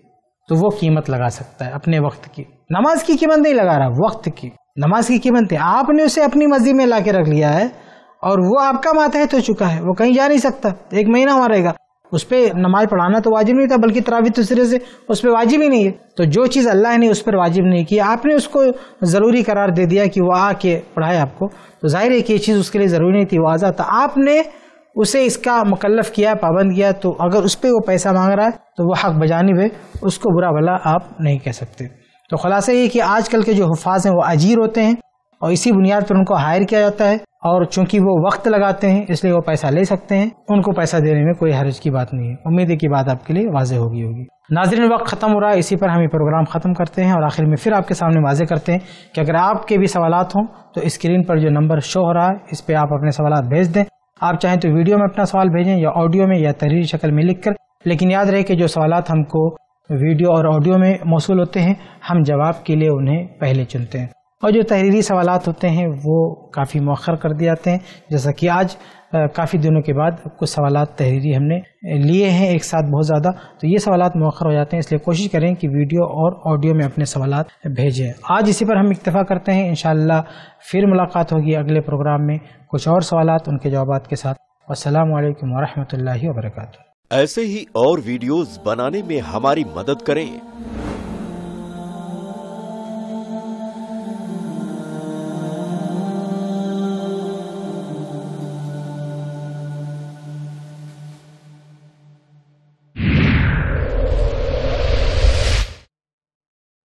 تو وہ قیمت لگا سکتا ہے اپنے وقت کی. نماز کی قیمت نہیں لگا رہا, وقت کی. نماز کی قیمت ہے, آپ نے اسے اپنی مسجد میں لا کے رکھ لیا ہے اور وہ آپ کا ماتحت ہو چکا ہے, وہ کہیں جا نہیں سکتا, ایک مہینہ وہاں رہے گا. اس پہ نماز پڑھانا تو واجب نہیں تھا, بلکہ تراویح دوسرے سے اس پہ واجب ہی نہیں ہے. تو جو چیز اللہ نے اس پر واجب نہیں کی, آپ نے اس کو ضروری قرار دے دیا کہ وہ آ کے پڑھائے آپ کو, تو ظاہر ہے کہ یہ چیز اس کے لیے ضروری نہیں تھی, وہ آزاد تھا. آپ نے اسے اس کا مکلف کیا, پابند کیا, تو اگر اس پہ وہ پیسہ مانگ رہا ہے تو وہ حق بجانب ہے, اس کو برا بھلا آپ نہیں کہہ سکتے. تو خلاصہ یہ کہ آج کل کے جو حفاظ ہیں وہ اجیر ہوتے ہیں اور اسی بنیاد پر ان کو ہائر کیا جاتا ہے, اور چونکہ وہ وقت لگاتے ہیں اس لیے وہ پیسہ لے سکتے ہیں. ان کو پیسہ دینے میں کوئی حرج کی بات نہیں ہے. امید ہے کہ بات آپ کے لیے واضح ہوگی ہوگی ناظرین, وقت ختم ہو رہا ہے, اسی پر ہم یہ پروگرام ختم کرتے ہیں اور آخر میں پھر آپ کے سامنے واضح کرتے ہیں کہ اگر آپ کے بھی سوالات ہوں تو اسکرین پر جو نمبر شو ہو رہا ہے اس پہ آپ اپنے سوالات بھیج دیں. آپ چاہیں تو ویڈیو میں اپنا سوال بھیجیں یا آڈیو میں یا تحریری شکل میں لکھ کر, لیکن یاد رہے کہ جو سوالات ہم کو ویڈیو اور آڈیو میں موصول ہوتے ہیں ہم جواب کے لیے انہیں پہلے چنتے ہیں, اور جو تحریری سوالات ہوتے ہیں وہ کافی مؤخر کر دیے جاتے ہیں. جیسا کہ آج کافی دنوں کے بعد کچھ سوالات تحریری ہم نے لیے ہیں ایک ساتھ بہت زیادہ, تو یہ سوالات مؤخر ہو جاتے ہیں, اس لیے کوشش کریں کہ ویڈیو اور آڈیو میں اپنے سوالات بھیجیں. آج اسی پر ہم اکتفا کرتے ہیں, انشاءاللہ پھر ملاقات ہوگی اگلے پروگرام میں کچھ اور سوالات ان کے جوابات کے ساتھ. السلام علیکم ورحمۃ اللہ وبرکاتہ. ایسے ہی اور ویڈیوز بنانے میں ہماری مدد کریں.